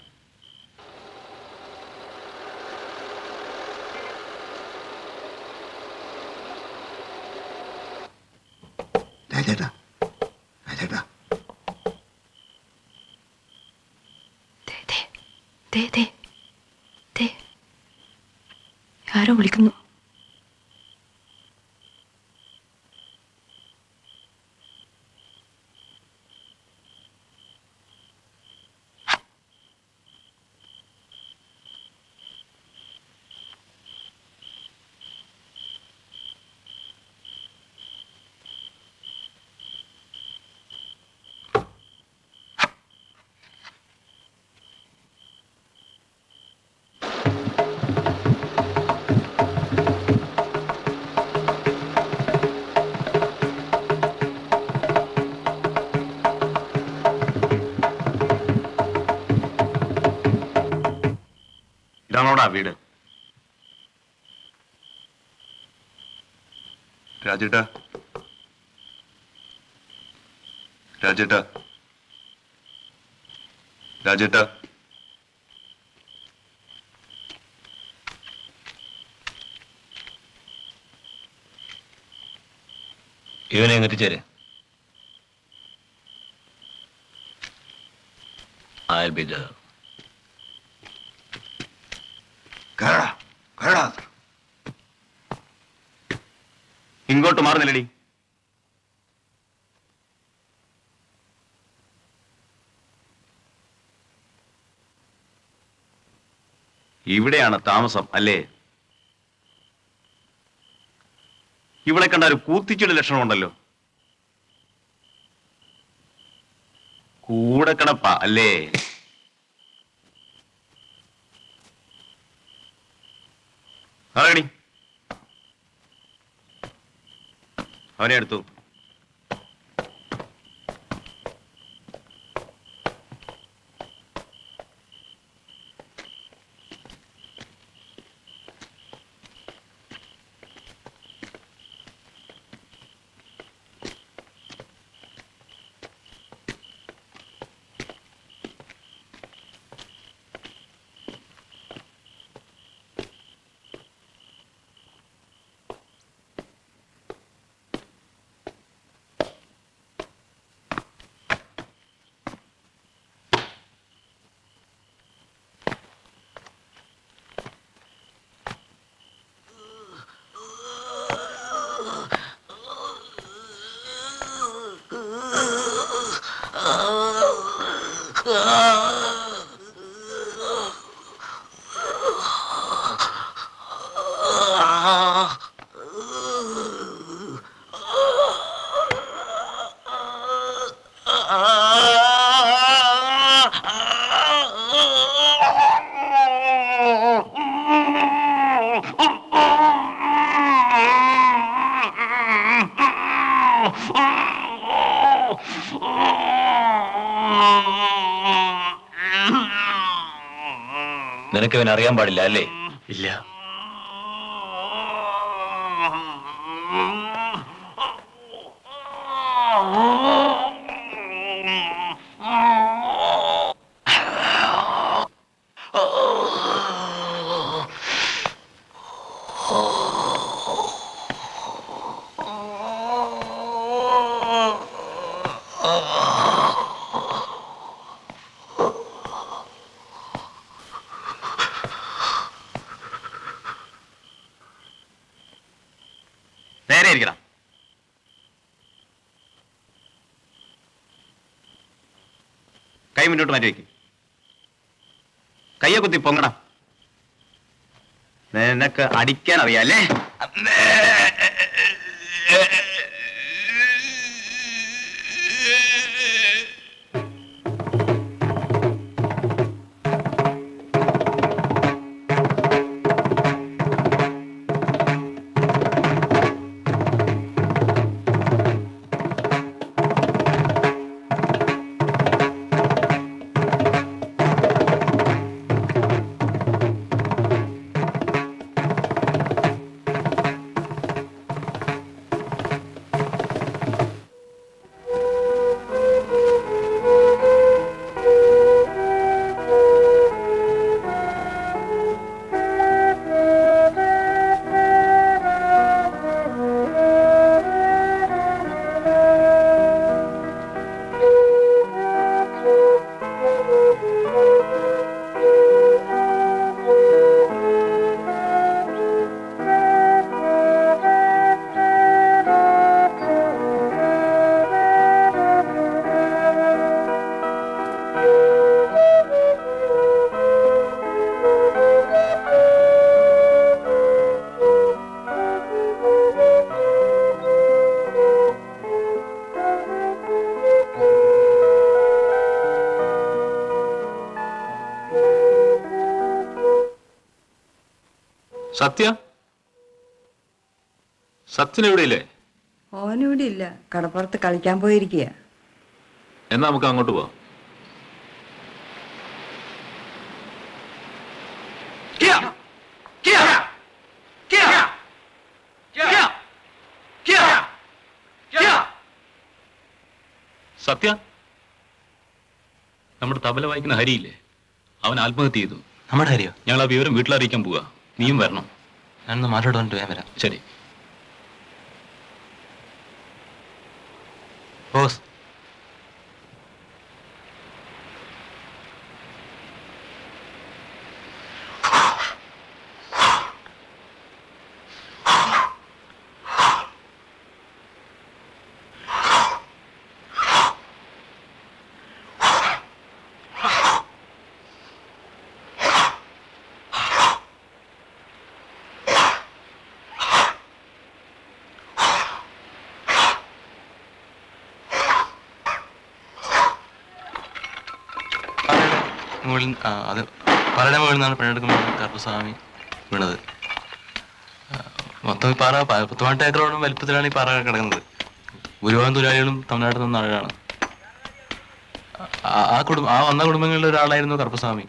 രാജേട്ടാ, രാജേട്ടാ, ദേ, ദേ, ദേ, ആരോ വിളിക്കുന്നു. ഇതാണോടാ വീട്? രാജേട്ടാ, രാജേട്ടാ, രാജേട്ടാ, ഇവനെ എത്തിച്ചേര്. I'll be there. ഇങ്ങോട്ട് മാറുന്നില്ലടി. ഇവിടെയാണ് താമസം അല്ലേ? ഇവിടെ കണ്ട ഒരു കൂത്തിച്ചിയുടെ ലക്ഷണമുണ്ടല്ലോ. കൂടെ കിടപ്പ അല്ലേ? അറിയടി, അവനെ എടുത്തു. നിനക്ക് ഇവൻ അറിയാൻ പാടില്ല അല്ലേ? ഇല്ല. നേരെ ഇരിക്കണം. കൈ മുന്നോട്ട് മാറ്റി വയ്ക്കും. കയ്യെ കുത്തി പൊങ്ങണം. നിനക്ക് അടിക്കാൻ അറിയാല്ലേ? സത്യ സത്യൻ എവിടെയില്ലേ? ഓനിവിടെ ഇല്ല, കടപ്പുറത്ത് കളിക്കാൻ പോയിരിക്കുക. എന്നാ നമുക്ക് അങ്ങോട്ട് പോവാം. സത്യ, നമ്മുടെ തബല വായിക്കുന്ന ഹരിയില്ലേ, അവൻ ആത്മഹത്യ ചെയ്തു. നമ്മുടെ ഹരിയോ? ഞങ്ങൾ ആ വിവരം വീട്ടിലറിയിക്കാൻ പോവാ. നീയും വരണം. ഞാനൊന്ന് മാറ്റോട്ട് വന്നിട്ട് ഞാൻ വരാം. ശരി ബോസ്. അത് പാറയുടെ മുകളിൽ നിന്നാണ് പണിയെടുക്കുമ്പോൾ കറുപ്പസ്വാമി വീണത്. മൊത്തം ഈ പാറ പത്തുപാട്ട് ഏക്കറോളം വലിപ്പത്തിലാണ് ഈ പാറ കിടക്കുന്നത്. ഭൂരിഭാഗം തൊഴിലാളികളും തമിഴ്നാട്ടിൽ നിന്ന ആളുകളാണ്. ആ കുടുംബം ആ വന്ന കുടുംബങ്ങളിൽ ഒരാളായിരുന്നു കറുപ്പസ്വാമി.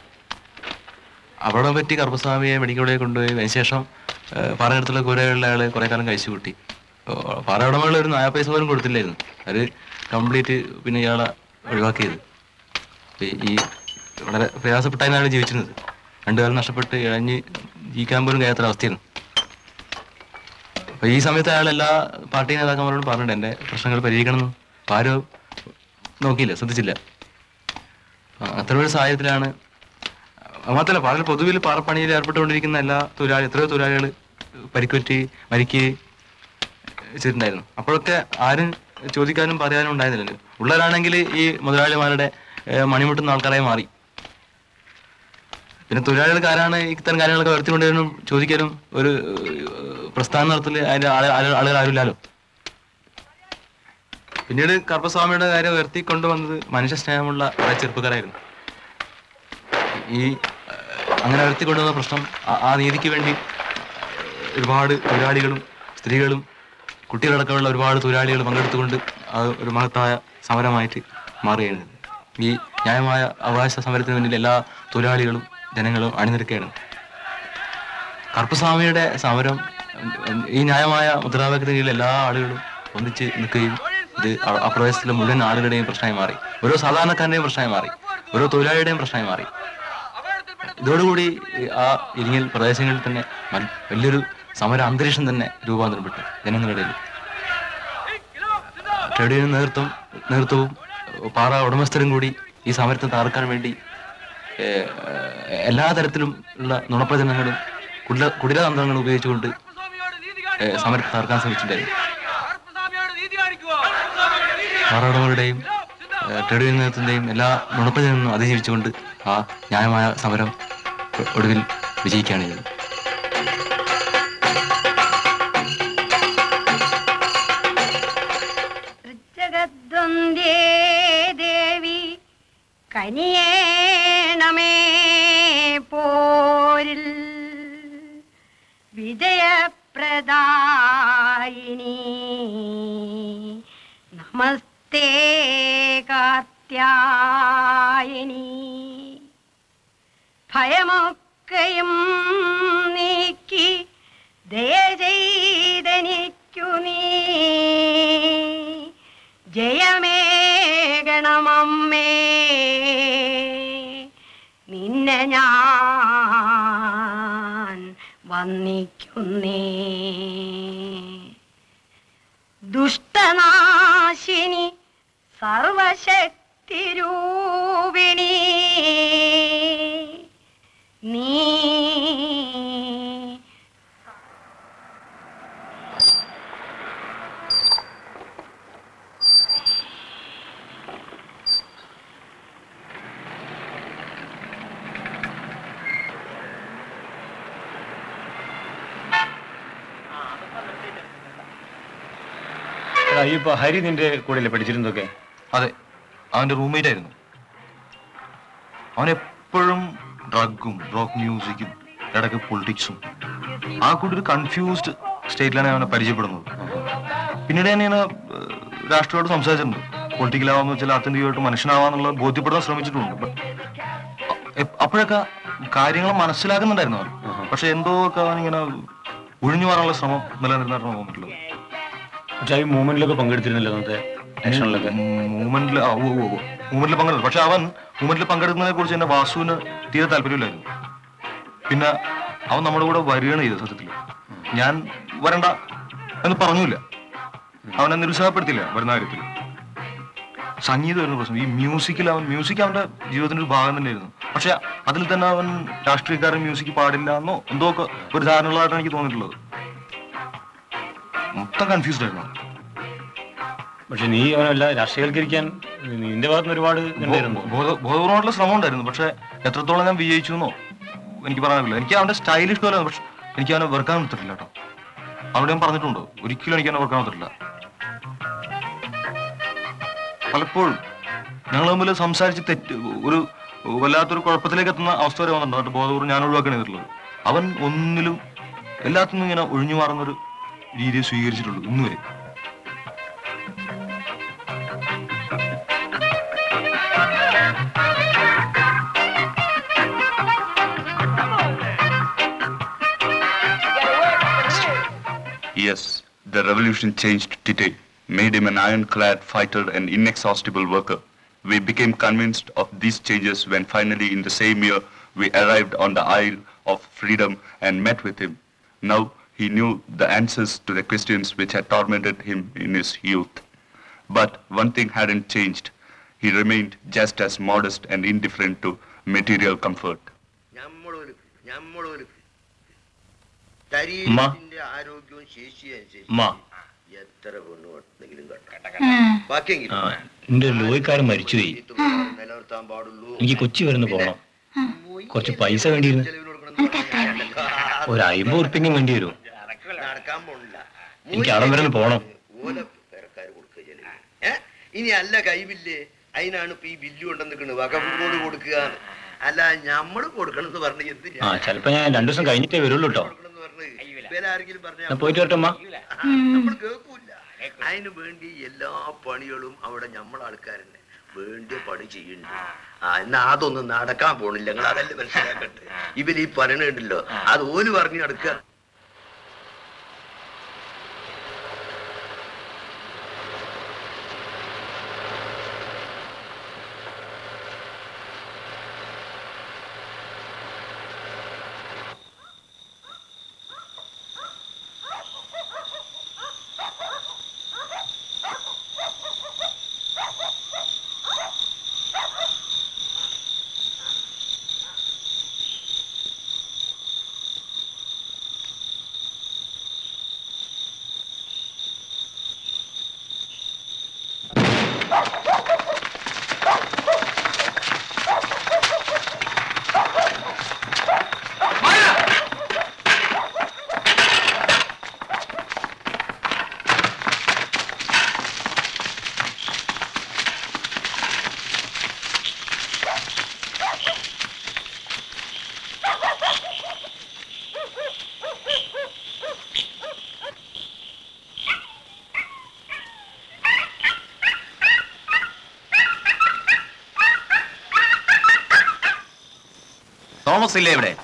അവിടെ പറ്റി കറുപ്പസ്വാമിയെ മെഡിക്കൽ കോളേജിൽ കൊണ്ടുപോയി അതിന് ശേഷം പാറയടുത്തുള്ള കൂരകളിലെ ആള് കുറെ കാലം കഴിച്ചു കൂട്ടി. പാറ ഉടമകളിൽ ഒരു നായ പൈസ പോലും കൊടുത്തില്ലായിരുന്നു. അത് കംപ്ലീറ്റ് പിന്നെ ഇയാളെ ഒഴിവാക്കിയത്. ഈ വളരെ പ്രയാസപ്പെട്ടാണ് ജീവിച്ചിരുന്നത്. രണ്ടു കാലം നഷ്ടപ്പെട്ട് ഇഴഞ്ഞ് ജീവിക്കാൻ പോലും കഴിയാത്ത അവസ്ഥയായിരുന്നു. അപ്പൊ ഈ സമയത്ത് അയാൾ എല്ലാ പാർട്ടി നേതാക്കന്മാരോടും പറഞ്ഞിട്ടുണ്ട് എൻ്റെ പ്രശ്നങ്ങൾ പരിഹരിക്കണമെന്ന്. ആരും നോക്കിയില്ല, ശ്രദ്ധിച്ചില്ല. അത്ര ഒരു സാഹചര്യത്തിലാണ്. മാത്രമല്ല പാറ പൊതുവിൽ പാറപ്പണിയിൽ ഏർപ്പെട്ടുകൊണ്ടിരിക്കുന്ന എല്ലാ തൊഴിലാളി എത്രയോ തൊഴിലാളികൾ പരിക്കുപറ്റി മരിക്കുകയും ചെയ്തിട്ടുണ്ടായിരുന്നു. അപ്പോഴൊക്കെ ആരും ചോദിക്കാനും പറയാനും ഉണ്ടായിരുന്നില്ലല്ലോ. ഉള്ളവരാണെങ്കിൽ ഈ മുതലാളിമാരുടെ മണിമുട്ടുന്ന ആൾക്കാരായി മാറി. പിന്നെ തൊഴിലാളികൾക്ക് ആരാണ് ഇത്തരം കാര്യങ്ങളൊക്കെ വരുത്തിക്കൊണ്ടുവരാനും ചോദിക്കാനും ഒരു പ്രസ്ഥാനം നടത്തല് അതിന്റെ ആളുകൾ ആരുമില്ലല്ലോ. പിന്നീട് കറുപ്പസ്വാമിയുടെ കാര്യം ഉയർത്തി കൊണ്ടുവന്നത് മനുഷ്യ സ്നേഹമുള്ള കുറെ ചെറുപ്പക്കാരായിരുന്നു. ഈ അങ്ങനെ ഉയർത്തിക്കൊണ്ടുവന്ന പ്രശ്നം ആ നീതിക്ക് വേണ്ടി ഒരുപാട് തൊഴിലാളികളും സ്ത്രീകളും കുട്ടികളടക്കമുള്ള ഒരുപാട് തൊഴിലാളികൾ പങ്കെടുത്തുകൊണ്ട് അത് ഒരു മഹത്തായ സമരമായിട്ട് മാറുകയാണ്. ഈ ന്യായമായ അവകാശ സമരത്തിന് വേണ്ടി എല്ലാ തൊഴിലാളികളും ജനങ്ങളും അണിനിരക്കുകയാണ്. കറുപ്പസ്വാമിയുടെ സമരം ഈ ന്യായമായ മുദ്രാവാക്യത്തിന് കീഴിൽ എല്ലാ ആളുകളും ഒന്നിച്ച് നിൽക്കുകയും ഇത് ആ പ്രദേശത്തിലെ മുഴുവൻ ആളുകളുടെയും പ്രശ്നമായി മാറി, ഓരോ സാധാരണക്കാരൻ്റെയും പ്രശ്നമായി മാറി, ഓരോ തൊഴിലാളിയുടെയും പ്രശ്നമായി മാറി. ഇതോടുകൂടി ആ ഇരിങ്ങൽ പ്രദേശങ്ങളിൽ തന്നെ വലിയൊരു സമര അന്തരീക്ഷം തന്നെ രൂപാന്തരപ്പെട്ടു ജനങ്ങളുടെ ഇടയിൽ. ട്രേഡ് യൂണിയൻ നേതൃത്വം നേതൃത്വവും പാറ ഉടമസ്ഥരും കൂടി ഈ സമരത്തെ തകർക്കാൻ വേണ്ടി എല്ലാ തരത്തിലും ഉള്ള നുണപ്രചരണങ്ങളും കുടില കുടിലതന്ത്രങ്ങളും ഉപയോഗിച്ചുകൊണ്ട് സമരത്തെ തകർക്കാൻ ശ്രമിച്ചിട്ടുണ്ടായിരുന്നു. പാറ ഉടമകളുടെയും ട്രേഡ് യൂണിയൻ നേതൃത്വത്തിൻ്റെയും എല്ലാ നുണപ്രചരണങ്ങളും അതിജീവിച്ചുകൊണ്ട് ആ ന്യായമായ സമരം ഒടുവിൽ വിജയിക്കുകയാണ് ചെയ്തത്. ദേവി കനിയേണമേ പോരിൽ വിജയപ്രദായിനി നമസ്തേ കാത്യായനി ഭയമൊക്കെയും നീക്കി ദയ ചെയ്തനിക്കു നീ ജയമേകണമമ്മേ നിന്നെ ഞാൻ വന്ദിക്കുന്നേ. ദുഷ്ടനാശിനി സർവശക്തി രൂപിണി നീ ഇപ്പൊ ഹരി നിന്റെ കൂടെ പഠിച്ചിരുന്നതൊക്കെ? അതെ, അവന്റെ റൂംമേറ്റ് ആയിരുന്നു. അവൻ എപ്പോഴും ഡ്രഗും റോക്ക് മ്യൂസിക്കും ഇടയ്ക്ക് പൊളിറ്റിക്സും ആ കൂടി ഒരു കൺഫ്യൂസ്ഡ് സ്റ്റേറ്റിലാണ് അവനെ പരിചയപ്പെടുന്നത്. പിന്നീട് ഞാൻ ഇങ്ങനെ രാഷ്ട്രീയമായിട്ട് സംസാരിച്ചിട്ടുണ്ട്. പൊളിറ്റിക്കലാവാന്ന് വെച്ചാൽ ആത്യന്തികമായിട്ട് മനുഷ്യനാവാന്നുള്ള ബോധ്യപ്പെടാൻ ശ്രമിച്ചിട്ടുണ്ട്. ബട്ട് അപ്പോഴൊക്കെ കാര്യങ്ങൾ മനസ്സിലാക്കുന്നുണ്ടായിരുന്നു അവൻ. പക്ഷെ എന്തോ ഒക്കെ അവൻ ഇങ്ങനെ ഒഴിഞ്ഞു മാറാനുള്ള ശ്രമം നിലനിർന്നായിട്ടാണ് തോന്നിയിട്ടുള്ളത്. പക്ഷെ ഈ മൂവ്മെന്റിലൊക്കെ പങ്കെടുത്തിരുന്നില്ല അന്നത്തെ ഇലക്ഷനിലൊക്കെ? മൂവ്മെന്റിൽ മൂവ്മെന്റിൽ പങ്കെടുത്തു. പക്ഷെ അവൻ മൂവ്മെന്റിൽ പങ്കെടുക്കുന്നതിനെ കുറിച്ച് എന്റെ വാസുവിന് തീരെ താല്പര്യമില്ലായിരുന്നു. പിന്നെ അവൻ നമ്മുടെ കൂടെ വരികയാണ് ചെയ്തത്. സത്യത്തിൽ ഞാൻ വരണ്ട എന്ന് പറഞ്ഞില്ല, അവനെ നിരുത്സാഹപ്പെടുത്തില്ല വരുന്ന കാര്യത്തിൽ. സംഗീതമായിരുന്നു പ്രശ്നം. ഈ മ്യൂസിക്കിൽ അവൻ മ്യൂസിക് അവന്റെ ജീവിതത്തിന്റെ ഒരു ഭാഗം തന്നെയായിരുന്നു. പക്ഷെ അതിൽ തന്നെ അവൻ രാഷ്ട്രീയക്കാരൻ മ്യൂസിക് പാടില്ല എന്നോ എന്തോ ഒക്കെ ഒരു ധാരണ ഉള്ളതായിട്ടാണ് എനിക്ക് തോന്നിയിട്ടുള്ളത്. മൊത്തം കൺഫ്യൂസ്ഡ് ആയിരുന്നു. പക്ഷെ നീ അവനല്ല രാഷ്ട്രീയവൽക്കരിക്കാൻ നിന്റെ ഭാഗത്ത് ഒരുപാട് ബോധപൂർവ്വമായിട്ടുള്ള ശ്രമം ഉണ്ടായിരുന്നു. പക്ഷെ എത്രത്തോളം ഞാൻ വിജയിച്ചു എന്നോ എനിക്ക് പറയാനില്ല. എനിക്ക് അവന്റെ സ്റ്റൈൽ ഇഷ്ടമല്ലായിരുന്നു. പക്ഷെ എനിക്ക് അവനെ വെറുക്കാൻ പറ്റില്ല കേട്ടോ. അവിടെ ഞാൻ പറഞ്ഞിട്ടുണ്ട്, ഒരിക്കലും എനിക്ക് അവനെ വെറുക്കാൻ പറ്റില്ല. പലപ്പോഴും ഞങ്ങൾ തമ്മിൽ സംസാരിച്ച് തെറ്റ് ഒരു വല്ലാത്തൊരു കുഴപ്പത്തിലേക്ക് എത്തുന്ന അവസ്ഥ വരെ വന്നിട്ടുണ്ട്. എന്നിട്ട് ബോധപൂർവ്വം ഞാൻ ഒഴിവാക്കാൻ ചെയ്തിട്ടുള്ളത്. അവൻ ഒന്നിലും എല്ലാത്തിനും ഇങ്ങനെ ഒഴിഞ്ഞു മാറുന്നൊരു രീതിയെ സ്വീകരിച്ചിട്ടുള്ളൂ ഇന്ന് വരെ. Yes, the revolution changed Tite, made him an ironclad fighter and inexhaustible worker. We became convinced of these changes when finally in the same year we arrived on the Isle of Freedom and met with him. Now he knew the answers to the questions which had tormented him in his youth. But one thing hadn't changed. He remained just as modest and indifferent to material comfort. ശരീരത്തിന്റെ ആരോഗ്യവും ശേഷിയും എത്ര പെണ്ണുണ്ടെങ്കിലും എന്റെ ലോയിക്കാരൻ മരിച്ചുപോയി. എനിക്ക് കൊച്ചി വരുന്ന പോകണം. കുറച്ച് പൈസ വേണ്ടിയിരുന്നു. ഒരു അമ്പത് ഉറുപ്പിക്കും വേണ്ടി വരും. എനിക്ക് അവിടെ വരെ പോകണം. ഇനി അല്ല കൈവില്ലേ, അതിനാണ് ഇപ്പൊ ഈ ബില്ല് കൊണ്ടു നിൽക്കുന്നത്. വകഫോട് കൊടുക്കുക അല്ല ഞമ്മള് കൊടുക്കണം എന്ന് പറഞ്ഞു. ആ ചിലപ്പോ ഞാൻ രണ്ടു ദിവസം കഴിഞ്ഞിട്ടേ വരുള്ളൂ കേട്ടോ. പോയിട്ട് വരട്ടമ്മ. നമ്മൾ കേൾക്കൂല. അതിനു വേണ്ടി എല്ലാ പണികളും അവിടെ നമ്മൾ ആൾക്കാരുണ്ട്. വേണ്ടിയ പണി ചെയ്യുന്നുണ്ട്. ആ എന്നാ അതൊന്നും നടക്കാൻ പോണില്ല. നിങ്ങൾ അതല്ലേ മനസ്സിലാക്കട്ടെ. ഇവര് ഈ പറയണുണ്ടല്ലോ അത് ഓല് പറഞ്ഞു നടക്കുക. തോമസ് ഇല്ലേ ഇവിടെ?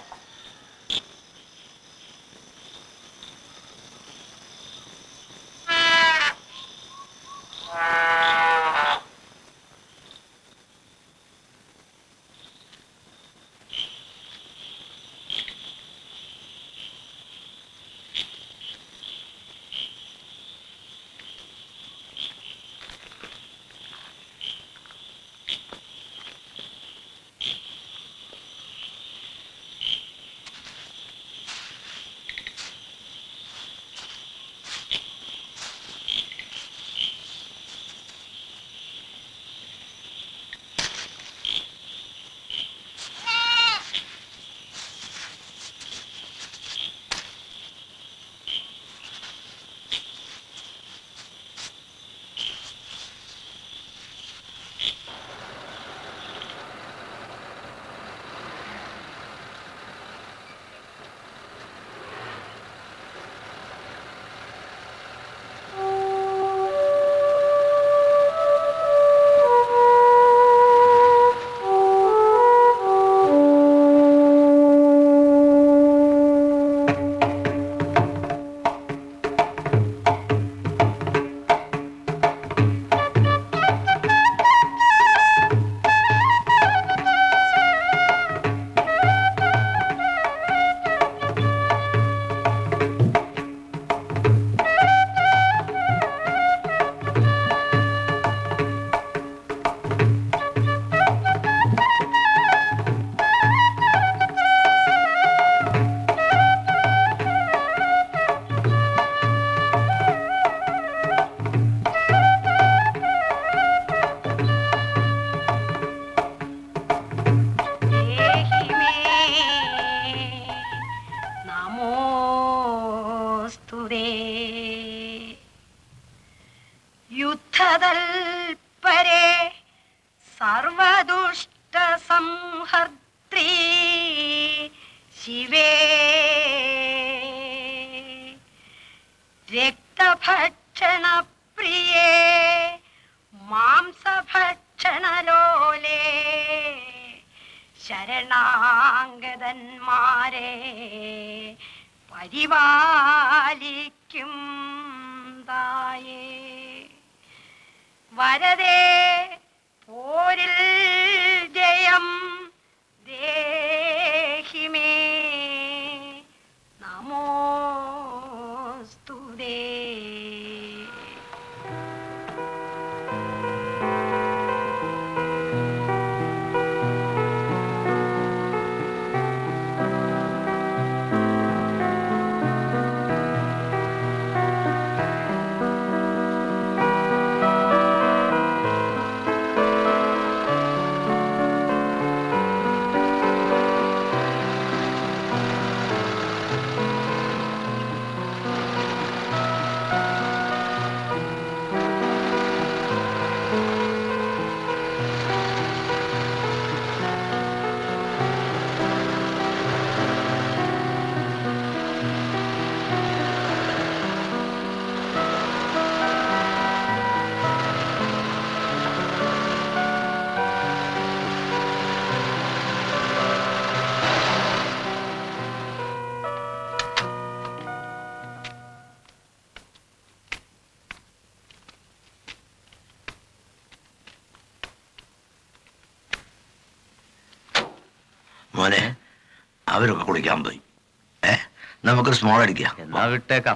മോനെ അവരൊക്കെ കുളിക്കാൻ പോയി. ഏ നമുക്കൊരു സ്മോൾ അടിക്കാം. എന്നാ വിട്ടേക്കാം.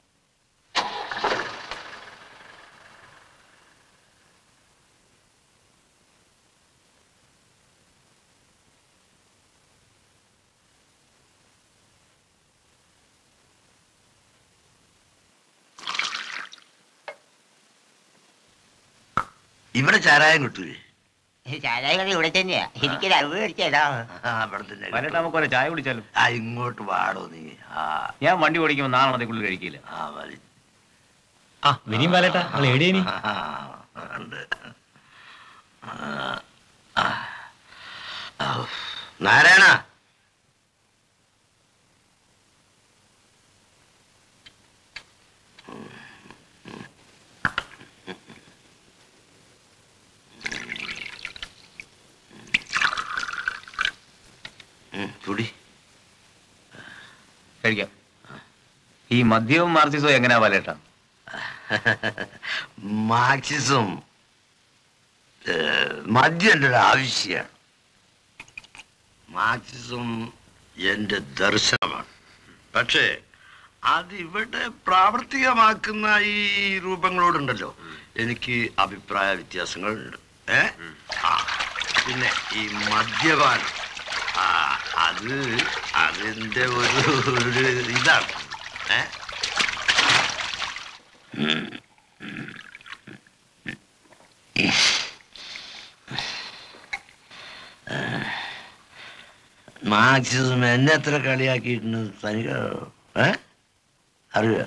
ഇവിടെ ചാരായം കിട്ടൂലേ? ചാരായം ഇവിടെ തന്നെയാ. എനിക്കൊരു അറിവ് മേടിച്ചേടാ. നമുക്കൊരു ചായ കുടിച്ചാലും. ആ ഇങ്ങോട്ട് വാടോ നീ. ആ ഞാൻ വണ്ടി ഓടിക്കുമ്പോൾ നാളെ അതേക്കുള്ളിൽ കഴിക്കില്ല. ആ മതി. ആ വിനിയും പാലേട്ടാ അവൾ എവിടെയാ? നാരായണ കുടി കഴിക്കാം. ഈ മദ്യവും മാർക്സിസവും എങ്ങനെയാ പാലേട്ടാ? മാർക്സിസം മദ്യം എൻ്റെ ഒരു ആവശ്യമാണ്. മാർക്സിസം എൻ്റെ ദർശനമാണ്. പക്ഷേ അതിവിടെ പ്രാവർത്തികമാക്കുന്ന ഈ രൂപങ്ങളോടുണ്ടല്ലോ എനിക്ക് അഭിപ്രായ വ്യത്യാസങ്ങളുണ്ട്. ഏ പിന്നെ ഈ മദ്യപാനം ആ അത് അതിൻ്റെ ഒരു ഒരു ഇതാണ്. ഏ മാർക്സിസം എന്നെ എത്ര കളിയാക്കിയിട്ടുണ്ട് തനിക്ക് ഏ അറിയുക?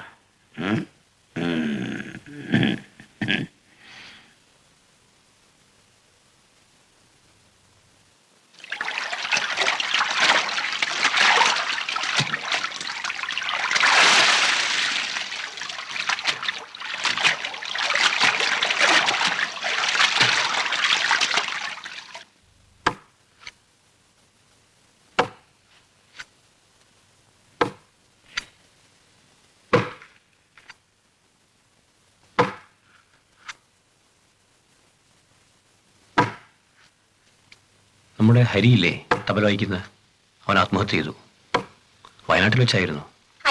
നമ്മുടെ ഹരിയില്ലേ തബല വായിക്കുന്നത്, അവൻ ആത്മഹത്യ ചെയ്തു. വയനാട്ടിൽ വെച്ചായിരുന്നു.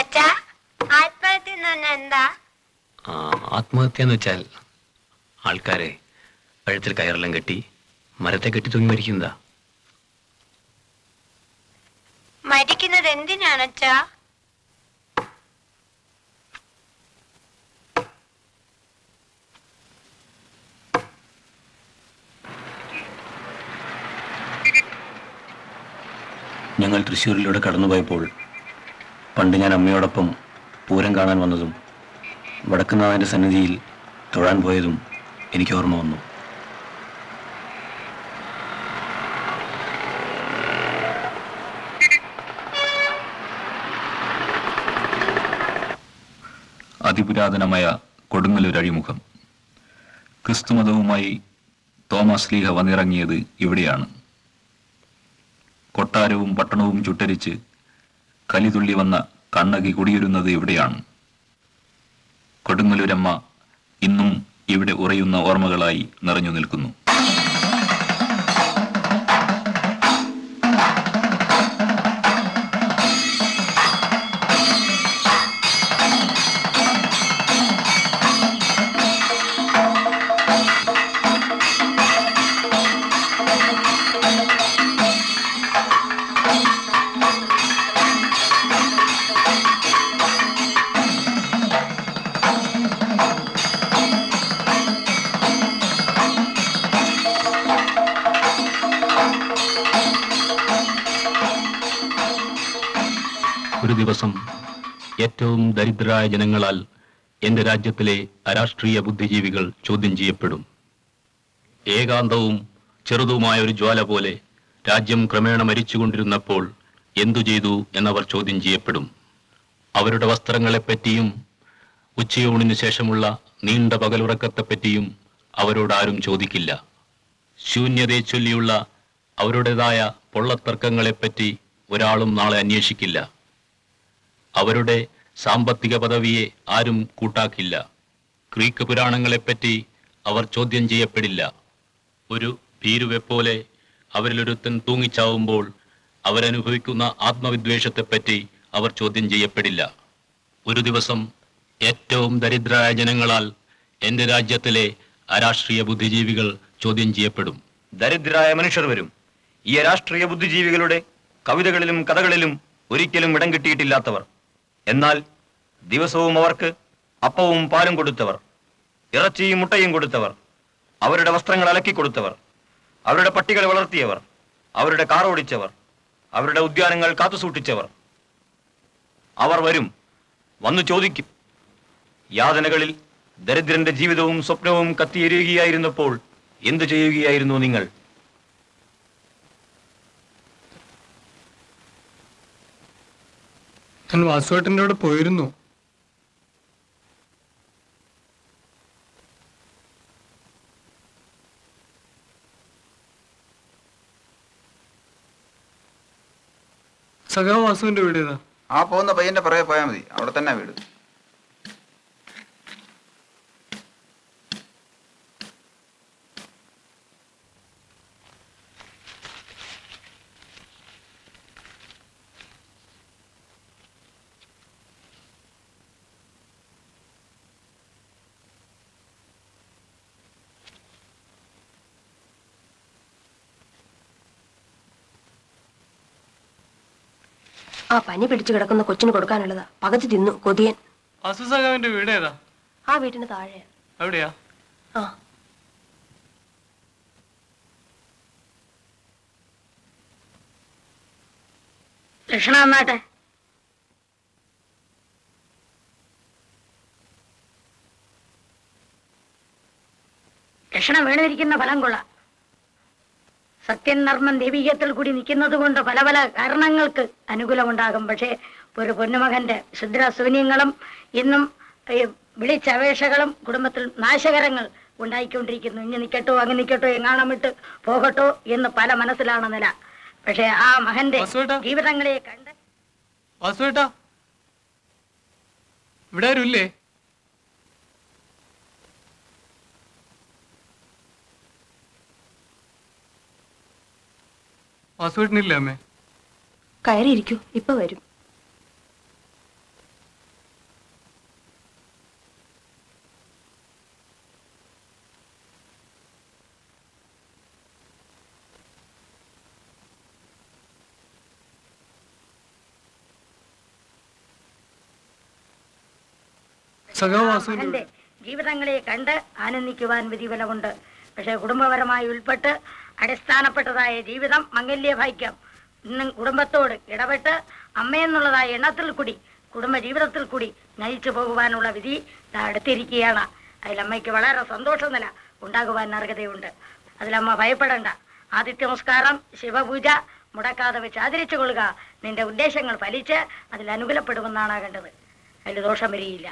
ആ ആത്മഹത്യ എന്ന് വെച്ചാൽ ആൾക്കാരെ കഴുത്തിൽ കയറെല്ലാം കെട്ടി മരത്തെ കെട്ടി തൂങ്ങി മരിക്കുന്നതാ. മരിക്കുന്നത് എന്തിനാണച്ചാ? ഞങ്ങൾ തൃശ്ശൂരിലൂടെ കടന്നുപോയപ്പോൾ പണ്ട് ഞാൻ അമ്മയോടൊപ്പം പൂരം കാണാൻ വന്നതും വടക്കുന്നാഥൻ്റെ സന്നിധിയിൽ തൊഴാൻ പോയതും എനിക്ക് ഓർമ്മ വന്നു. അതിപുരാതനമായ കൊടുങ്ങല്ലൂർ അഴിമുഖം. ക്രിസ്തുമതവുമായി തോമസ് ലീഹ വന്നിറങ്ങിയത് ഇവിടെയാണ്. കൊട്ടാരവും പട്ടണവും ചുട്ടരിച്ച് കലിതുള്ളി വന്ന കണ്ണകി കുടിയിരുന്നത് ഇവിടെയാണ്. കൊടുങ്ങല്ലൂരമ്മ ഇന്നും ഇവിടെ ഉറയുന്ന ഓർമ്മകളായി നിറഞ്ഞു നിൽക്കുന്നു. ഒരു ദിവസം ഏറ്റവും ദരിദ്രരായ ജനങ്ങളാൽ എന്റെ രാജ്യത്തിലെ അരാഷ്ട്രീയ ബുദ്ധിജീവികൾ ചോദ്യം ചെയ്യപ്പെടും. ഏകാന്തവും ചെറുതുമായ ഒരു ജ്വാല പോലെ രാജ്യം ക്രമേണ മരിച്ചുകൊണ്ടിരുന്നപ്പോൾ എന്തു ചെയ്തു എന്നവർ ചോദ്യം ചെയ്യപ്പെടും. അവരുടെ വസ്ത്രങ്ങളെപ്പറ്റിയും ഉച്ചയൂണിന് ശേഷമുള്ള നീണ്ട പകലുറക്കത്തെപ്പറ്റിയും അവരോടാരും ചോദിക്കില്ല. ശൂന്യതയെ ചൊല്ലിയുള്ള അവരുടേതായ പൊള്ളത്തർക്കങ്ങളെപ്പറ്റി ഒരാളും നാളെ അന്വേഷിക്കില്ല. അവരുടെ സാമ്പത്തിക പദവിയെ ആരും കൂട്ടാക്കില്ല. ഗ്രീക്ക് പുരാണങ്ങളെപ്പറ്റി അവർ ചോദ്യം ചെയ്യപ്പെടില്ല. ഒരു ഭീരുവെപ്പോലെ അവരിലൊരുത്തൻ തൂങ്ങിച്ചാവുമ്പോൾ അവരനുഭവിക്കുന്ന ആത്മവിദ്വേഷത്തെപ്പറ്റി അവർ ചോദ്യം ചെയ്യപ്പെടില്ല. ഒരു ദിവസം ഏറ്റവും ദരിദ്രരായ ജനങ്ങളാൽ എൻ്റെ രാജ്യത്തിലെ അരാഷ്ട്രീയ ബുദ്ധിജീവികൾ ചോദ്യം ചെയ്യപ്പെടും. ദരിദ്രരായ മനുഷ്യർ വരും. ഈ രാഷ്ട്രീയ ബുദ്ധിജീവികളുടെ കവിതകളിലും കഥകളിലും ഒരിക്കലും ഇടം കിട്ടിയിട്ടില്ലാത്തവർ. എന്നാൽ ദിവസവും അവർക്ക് അപ്പവും പാലും കൊടുത്തവർ, ഇറച്ചിയും മുട്ടയും കൊടുത്തവർ, അവരുടെ വസ്ത്രങ്ങൾ അലക്കി കൊടുത്തവർ, അവരുടെ പട്ടികളെ വളർത്തിയവർ, അവരുടെ കാർ ഓടിച്ചവർ, അവരുടെ ഉദ്യാനങ്ങൾ കാത്തുസൂക്ഷിച്ചവർ. അവർ വരും, വന്നു ചോദിക്കും, യാതനകളിൽ ദരിദ്രന്റെ ജീവിതവും സ്വപ്നവും കത്തിയെരിയുകയായിരുന്നപ്പോൾ എന്തു ചെയ്യുകയായിരുന്നു നിങ്ങൾ? ഞാൻ വാസുവേട്ടൻ്റെ കൂടെ പോയിരുന്നു. സഖാവ് വാസുവിന്റെ വീട് ഏതാ? ആ പോകുന്ന പയ്യന്റെ പുറകെ പോയാൽ മതി, അവിടെ തന്നെ വീട്. ആ പനി പിടിച്ചു കിടക്കുന്ന കൊച്ചിന് കൊടുക്കാനുള്ളതാ. പകുതി തിന്നു കൊതിയൻ. വാസു സഖാവിന്റെ വീട് ഏതാ? ആ വീട്ടിന് താഴെ. എവിടെയാ? ആ ലക്ഷണ വന്നാട്ടെ. ലക്ഷണം വീണിരിക്കുന്ന ഫലം കൊള്ളാം. സത്യൻ നർമ്മൻ ദൈവീകത്തിൽ കൂടി നിൽക്കുന്നത് കൊണ്ട് പല പല കാരണങ്ങൾക്ക് അനുകൂലമുണ്ടാകും. പക്ഷേ ഒരു പൊന്നുമകന്റെ ശുദ്രശൂന്യങ്ങളും ഇന്നും വിളിച്ചപേക്ഷകളും കുടുംബത്തിൽ നാശകരങ്ങൾ ഉണ്ടായിക്കൊണ്ടിരിക്കുന്നു. ഇനി നിൽക്കട്ടോ അങ്ങ് നിൽക്കട്ടോ എങ്ങാണം വിട്ട് പോകട്ടോ എന്ന് പല മനസ്സിലാണ് നില. പക്ഷെ ആ മകന്റെ ജീവിതങ്ങളെ കണ്ട് വാസുവേട്ടാ ഇവിടെ ആരും ഇല്ലേ? വാസുവേട്ടനില്ലേ അമ്മേ? കയറിയിരിക്കൂ, ഇപ്പൊ വരും. മകന്റെ ജീവിതങ്ങളെ കണ്ട് ആനന്ദിക്കുവാൻ വിധിബലമുണ്ട്. പക്ഷെ കുടുംബപരമായി ഉൾപ്പെട്ട് അടിസ്ഥാനപ്പെട്ടതായ ജീവിതം മംഗല്യ ഭാഗ്യം ഇന്നും കുടുംബത്തോട് ഇടപെട്ട് അമ്മയെന്നുള്ളതായ എണ്ണത്തിൽ കൂടി കുടുംബ ജീവിതത്തിൽ കൂടി നയിച്ചു പോകുവാനുള്ള വിധി അടുത്തിരിക്കുകയാണ്. അതിലമ്മയ്ക്ക് വളരെ സന്തോഷം നില ഉണ്ടാകുവാൻ അർഹതയുണ്ട്. അതിലമ്മ ഭയപ്പെടേണ്ട. ആദിത്യ നമസ്കാരം ശിവപൂജ മുടക്കാതെ വെച്ച് ആദരിച്ചു കൊള്ളുക. നിന്റെ ഉദ്ദേശങ്ങൾ ഫലിച്ച് അതിൽ അനുകൂലപ്പെടുമെന്നാണ് ആകേണ്ടത്. അതിൽ ദോഷം വരികയില്ല.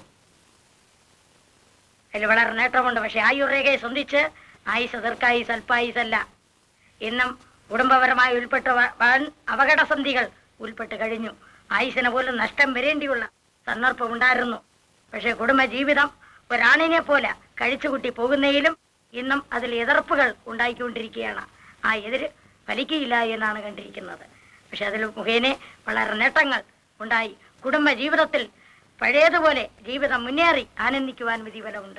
അതിൽ വളരെ നേട്ടമുണ്ട്. പക്ഷെ ആയുർരേഖയെ സ്വന്തിച്ച് ആയുസ് ദീർഘായുസ് അല്പായുസല്ല. ഇന്നും കുടുംബപരമായി ഉൾപ്പെട്ട വൻ അപകടസന്ധികൾ ഉൾപ്പെട്ട് കഴിഞ്ഞു. ആയുസിനെ പോലും നഷ്ടം വരേണ്ടിയുള്ള സന്ദർഭം ഉണ്ടായിരുന്നു. പക്ഷെ കുടുംബജീവിതം ഒരാണിനെ പോലെ കഴിച്ചുകൂട്ടി പോകുന്നതിലും ഇന്നും അതിൽ എതിർപ്പുകൾ ഉണ്ടായിക്കൊണ്ടിരിക്കുകയാണ്. ആ എതിര് ഫലിക്കുകയില്ല എന്നാണ് കണ്ടിരിക്കുന്നത്. പക്ഷെ അതിൽ മുഖേന വളരെ നേട്ടങ്ങൾ ഉണ്ടായി. കുടുംബ ജീവിതത്തിൽ പഴയതുപോലെ ജീവിതം മുന്നേറി ആനന്ദിക്കുവാൻ വിധിഫലമുണ്ട്.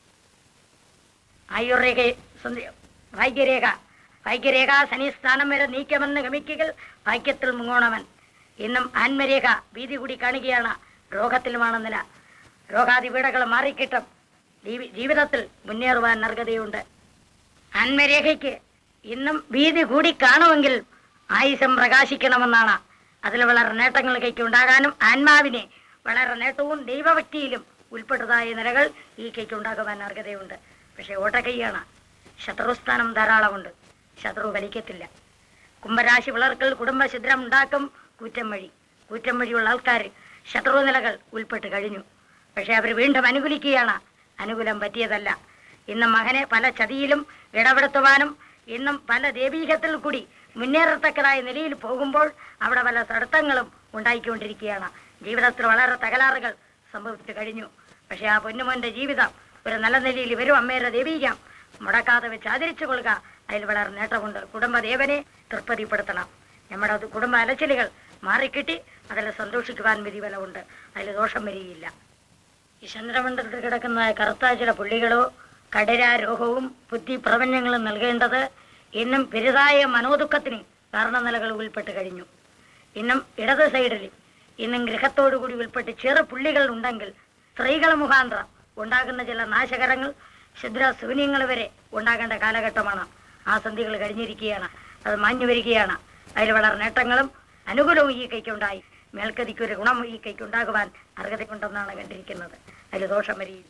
ആയുർരേഖ ഭാഗ്യരേഖ ഭാഗ്യരേഖ ശനിസ്ഥാനം വരെ നീക്കമെന്ന് ഗമിക്കുകൾ ഭാഗ്യത്തിൽ മുങ്ങോണവൻ. ഇന്നും ആത്മരേഖ ഭീതി കൂടി കാണുകയാണ്. രോഗത്തിലുമാണ് നില. രോഗാദി പീഡകൾ മാറിക്കിട്ടും ജീവിതത്തിൽ മുന്നേറുവാൻ അർഹതയുണ്ട്. ആത്മരേഖയ്ക്ക് ഇന്നും ഭീതി കൂടി കാണുമെങ്കിൽ ആയുസം പ്രകാശിക്കണമെന്നാണ്. അതിൽ വളരെ നേട്ടങ്ങൾ കൈക്ക് ഉണ്ടാകാനും ആത്മാവിനെ വളരെ നേട്ടവും ദൈവഭക്തിയിലും ഉൾപ്പെട്ടതായ നിലകൾ ഈ കൈക്ക് ഉണ്ടാകുവാൻ അർഹതയുണ്ട്. പക്ഷെ ഓട്ടക്കൈയാണ്. ശത്രുസ്ഥാനം ധാരാളമുണ്ട്. ശത്രു വലിക്കത്തില്ല. കുംഭരാശി പിളർക്കൽ കുടുംബഛിദ്രം ഉണ്ടാക്കും. കൂറ്റം വഴി കൂറ്റം വഴിയുള്ള ആൾക്കാർ ശത്രു നിലകൾ ഉൾപ്പെട്ട് കഴിഞ്ഞു. പക്ഷെ അവർ വീണ്ടും അനുകൂലിക്കുകയാണ്. അനുകൂലം പറ്റിയതല്ല. ഇന്ന് മകനെ പല ചതിയിലും ഇടപെടുത്തുവാനും ഇന്നും പല ദൈവീകത്തിൽ കൂടി മുന്നേറത്തക്കതായ നിലയിൽ പോകുമ്പോൾ അവിടെ പല തടസ്സങ്ങളും ഉണ്ടായിക്കൊണ്ടിരിക്കുകയാണ്. ജീവിതത്തിൽ വളരെ തകരാറുകൾ സംഭവിച്ചു കഴിഞ്ഞു. പക്ഷെ ആ പൊന്നുമോന്റെ ജീവിതം ഒരു നല്ല നിലയിൽ വരും. അമ്മയുടെ ദൈവീകം മുടക്കാതെ വെച്ച് ആദരിച്ചു കൊള്ളുക. അതിൽ വളരെ നേട്ടമുണ്ട്. കുടുംബദേവനെ തൃപ്തിപ്പെടുത്തണം. നമ്മുടെ അത് കുടുംബ അലച്ചിലുകൾ മാറിക്കിട്ടി അതിൽ സന്തോഷിക്കുവാൻ വിധിബലമുണ്ട്. അതിൽ ദോഷം വരികയില്ല. ഈ ചന്ദ്രമണ്ഡലത്തിൽ കിടക്കുന്ന കറുത്ത ചില പുള്ളികളോ കടരാരോഹവും ബുദ്ധി പ്രപഞ്ചങ്ങളും നൽകേണ്ടത് ഇന്നും പെരുതായ മനോദുഃഖത്തിന് കാരണനിലകൾ ഉൾപ്പെട്ട് കഴിഞ്ഞു. ഇന്നും ഇടത് സൈഡിൽ ഇന്നും ഗ്രഹത്തോടുകൂടി ഉൾപ്പെട്ട് ചെറു പുള്ളികൾ ഉണ്ടെങ്കിൽ സ്ത്രീകൾ മുഖാന്തരം ഉണ്ടാകുന്ന ചില നാശകരങ്ങൾ ക്ഷുദ്ര ശൂന്യങ്ങൾ വരെ ഉണ്ടാകേണ്ട കാലഘട്ടമാണ്. ആ സന്ധികൾ കഴിഞ്ഞിരിക്കുകയാണ്. അത് മാഞ്ഞു വരികയാണ്. അതിൽ വളരെ നേട്ടങ്ങളും അനുകൂലവും ഈ കൈക്കുണ്ടായി. മേൽക്കതിക്കൊരു ഗുണം ഈ കൈക്കുണ്ടാകുവാൻ അർഹതയുണ്ടെന്നാണ് കണ്ടിരിക്കുന്നത്. അതിൽ ദോഷം വരികയില്ല.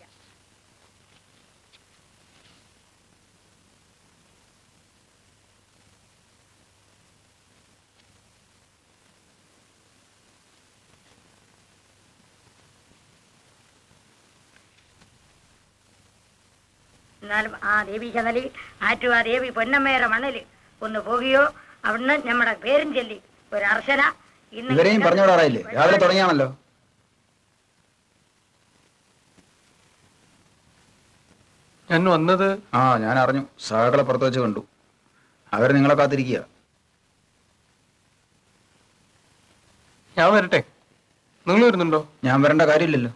എന്നാലും ആ ദേവി ചനലി ആറ്റു ആ ദേവി പൊന്നമ്മേറെ മണ്ണിൽ ഒന്ന് പോകുകയോ അവിടുന്ന് നമ്മുടെ പേരും ചൊല്ലി ഒരു അർച്ചന ഇവരെയും പറഞ്ഞോടാറായില്ലേ? രാവിലെ തുടങ്ങിയാണല്ലോ. ഞാൻ വന്നത് ആ ഞാൻ അറിഞ്ഞു. സഹാക്കളെ പുറത്ത് വെച്ച് കണ്ടു. അവർ നിങ്ങളെ കാത്തിരിക്കുക. ഞാൻ വരട്ടെ? നിങ്ങൾ വരുന്നുണ്ടോ? ഞാൻ വരേണ്ട കാര്യമില്ലല്ലോ.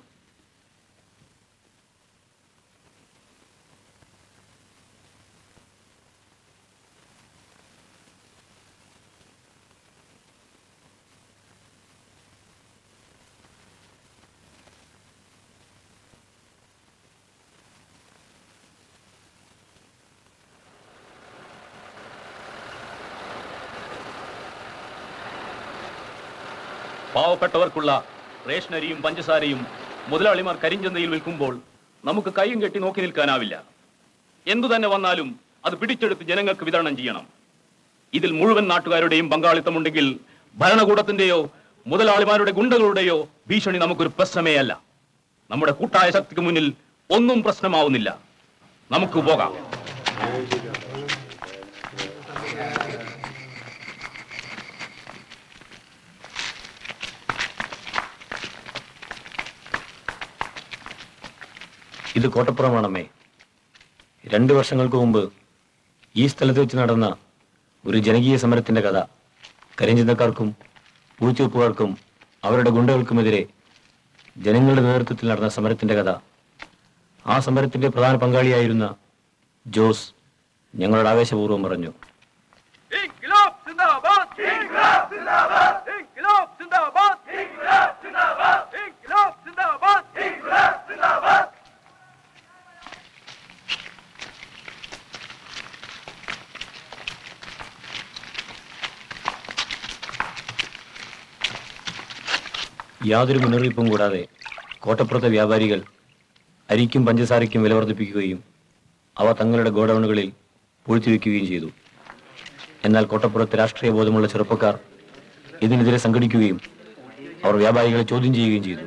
പാവപ്പെട്ടവർക്കുള്ള റേഷനരിയും പഞ്ചസാരയും മുതലാളിമാർ കരിഞ്ചന്തയിൽ വിൽക്കുമ്പോൾ നമുക്ക് കൈയും കെട്ടി നോക്കി നിൽക്കാനാവില്ല. എന്തു തന്നെ വന്നാലും അത് പിടിച്ചെടുത്ത് ജനങ്ങൾക്ക് വിതരണം ചെയ്യണം. ഇതിൽ മുഴുവൻ നാട്ടുകാരുടെയും പങ്കാളിത്തമുണ്ടെങ്കിൽ ഭരണകൂടത്തിന്റെയോ മുതലാളിമാരുടെ ഗുണ്ടകളുടെയോ ഭീഷണി നമുക്കൊരു പ്രശ്നമേ അല്ല. നമ്മുടെ കൂട്ടായ ശക്തിക്ക് മുന്നിൽ ഒന്നും പ്രശ്നമാവുന്നില്ല. നമുക്ക് പോകാം. ഇത് കോട്ടപ്പുറമാണമ്മേ. രണ്ട് വർഷങ്ങൾക്ക് മുമ്പ് ഈ സ്ഥലത്ത് വെച്ച് നടന്ന ഒരു ജനകീയ സമരത്തിന്റെ കഥ കരിഞ്ചന്തക്കാർക്കും പൂച്ചവെപ്പുകാർക്കും അവരുടെ ഗുണ്ടകൾക്കുമെതിരെ ജനങ്ങളുടെ നേതൃത്വത്തിൽ നടന്ന സമരത്തിന്റെ കഥ. ആ സമരത്തിന്റെ പ്രധാന പങ്കാളിയായിരുന്ന ജോസ് ഞങ്ങളുടെ ആവേശപൂർവ്വം പറഞ്ഞു. യാതൊരു മുന്നറിയിപ്പും കൂടാതെ കോട്ടപ്പുറത്തെ വ്യാപാരികൾ അരിക്കും പഞ്ചസാരയ്ക്കും വില വർദ്ധിപ്പിക്കുകയും അവ തങ്ങളുടെ ഗോഡൌണുകളിൽ പൂഴ്ത്തിവെക്കുകയും ചെയ്തു. എന്നാൽ കോട്ടപ്പുറത്തെ രാഷ്ട്രീയ ബോധമുള്ള ചെറുപ്പക്കാർ ഇതിനെതിരെ സംഘടിക്കുകയും അവർ വ്യാപാരികളെ ചോദ്യം ചെയ്യുകയും ചെയ്തു.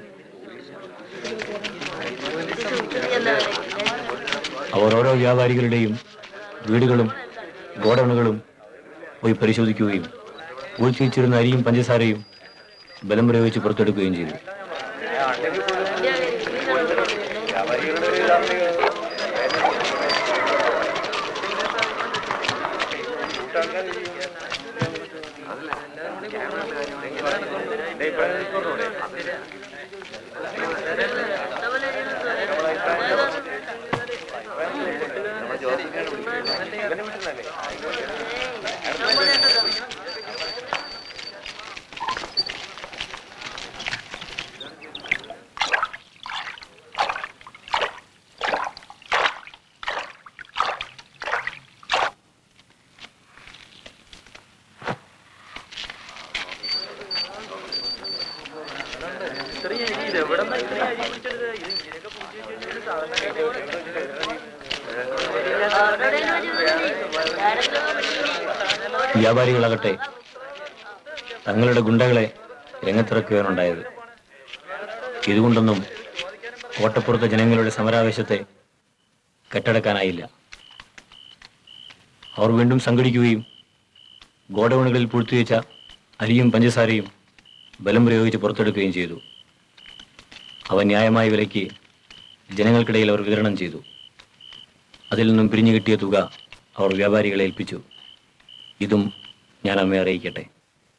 അവർ ഓരോ വ്യാപാരികളുടെയും വീടുകളും ഗോഡൌണുകളും പോയി പരിശോധിക്കുകയും പൂഴ്ത്തിവെച്ചിരുന്ന അരിയും പഞ്ചസാരയും ബലം പ്രയോഗിച്ച് പുറത്തെടുക്കുകയും ചെയ്തു. വ്യാപാരികളാകട്ടെ തങ്ങളുടെ ഗുണ്ടകളെ രംഗത്തിറക്കുകയാണുണ്ടായത്. ഇതുകൊണ്ടൊന്നും കോട്ടപ്പുറത്തെ ജനങ്ങളുടെ സമരാവേശത്തെ കെട്ടടക്കാനായില്ല. അവർ വീണ്ടും സംഘടിക്കുകയും ഗോഡൌണുകളിൽ പൂഴ്ത്തിവെച്ച അരിയും പഞ്ചസാരയും ബലം പ്രയോഗിച്ച് പുറത്തെടുക്കുകയും ചെയ്തു. അവ ന്യായമായ വിലയ്ക്ക് ജനങ്ങൾക്കിടയിൽ അവർ വിതരണം ചെയ്തു. അതിൽ നിന്നും പിരിഞ്ഞു കിട്ടിയ തുക അവർ വ്യാപാരികളെ ഏൽപ്പിച്ചു. ഇതും ഞാൻ അമ്മയെ അറിയിക്കട്ടെ.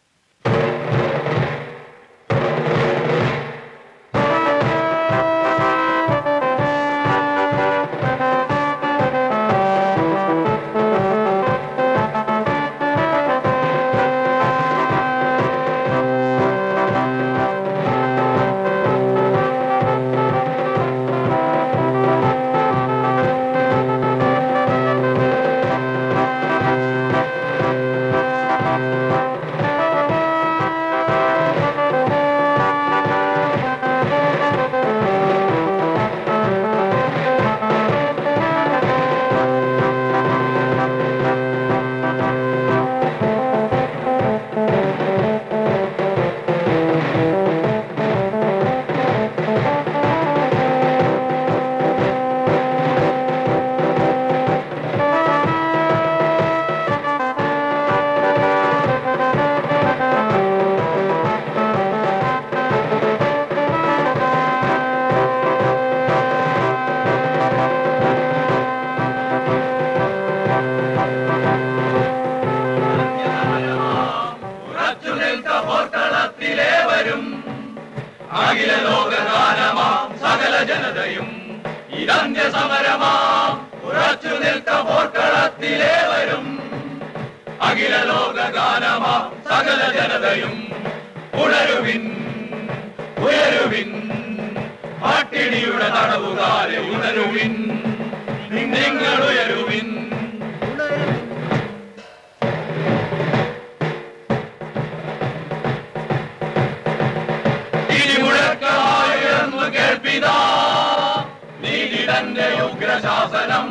അഖില ലോകഗാനമാം സകല ജനതയും ഇതന്ത്യ സമരമാം ഉറച്ചു നിൽക്ക പോർക്കളത്തിലേവരും. അഖില ലോകഗാനമാം സകല ജനതയും ഉണരുവിൻ ഉയരുവിൻ, പട്ടിണിയുടെ തടവുകാരെ ഉണരുവിൻ, നിങ്ങൾ ഉയരുവിൻ. ഇടിമുഴക്കമായുയർന്നു കേൾപ്പിതാ നീതി തന്റെ ഉഗ്രശാസനം.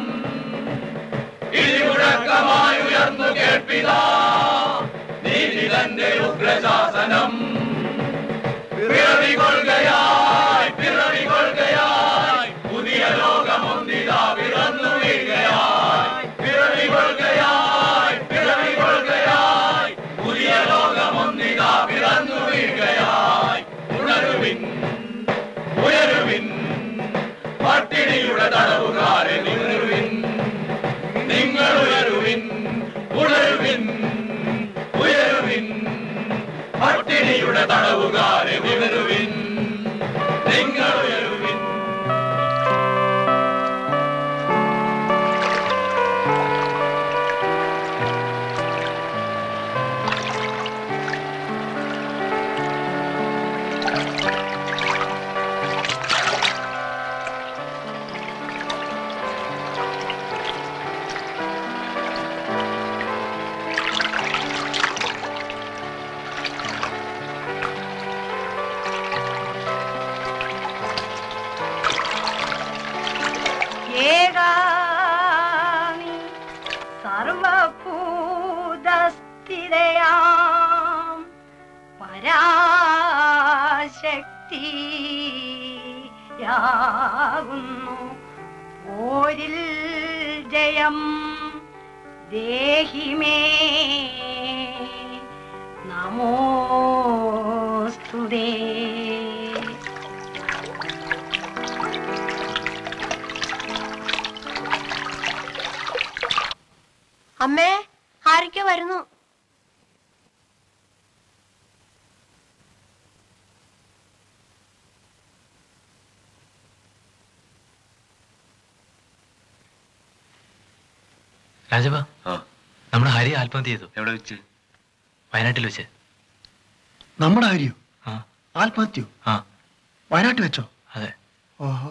ഇടിമുഴക്കമായുയർന്നു കേൾപ്പിതാ നീതി തന്റെ ഉഗ്രശാസനം. പിറവി കൊള്ളുകയായി പിറവി കൊള്ളുകയായി പുതിയ ലോകമൊന്നിതാ പിറന്നു വീഴുകയായി. പിറവി കൊള്ളുകയായി പിറവി കൊള്ളുകയായി പുതിയ ലോകമൊന്നിതാ പിറന്നു വീഴുകയായി. ഉണരുവിൻ ഉയരുവിൻ, പട്ടിണിയുടെ തടവുകാരെ ഉണരുവിൻ, നിങ്ങൾ ഉയരുവിൻ ഉണരുവിൻ ഉയരുവിൻ, പട്ടിണിയുടെ തടവുകാരെ ഉണരുവിൻ, നിങ്ങൾ ഉയരുവിൻ. ഏകാനി സർവഭൂതസ്ഥിതയാം പരാശക്തിയാകുന്നു പോരിൽ ജയം ദേഹിമേ നമോസ്തുതേ. അമ്മേ, ആരൊക്കെ വരുന്നു? രാജവ, നമ്മുടെ ഹരി ആത്മഹത്യ ചെയ്തു. എവിടെ വെച്ച്? വയനാട്ടിൽ വെച്ച്. നമ്മുടെ ഹരിയോ? ആ. ആത്മഹത്യോ? ആ. വയനാട്ടിൽ വെച്ചോ? അതെ. ഓഹോ.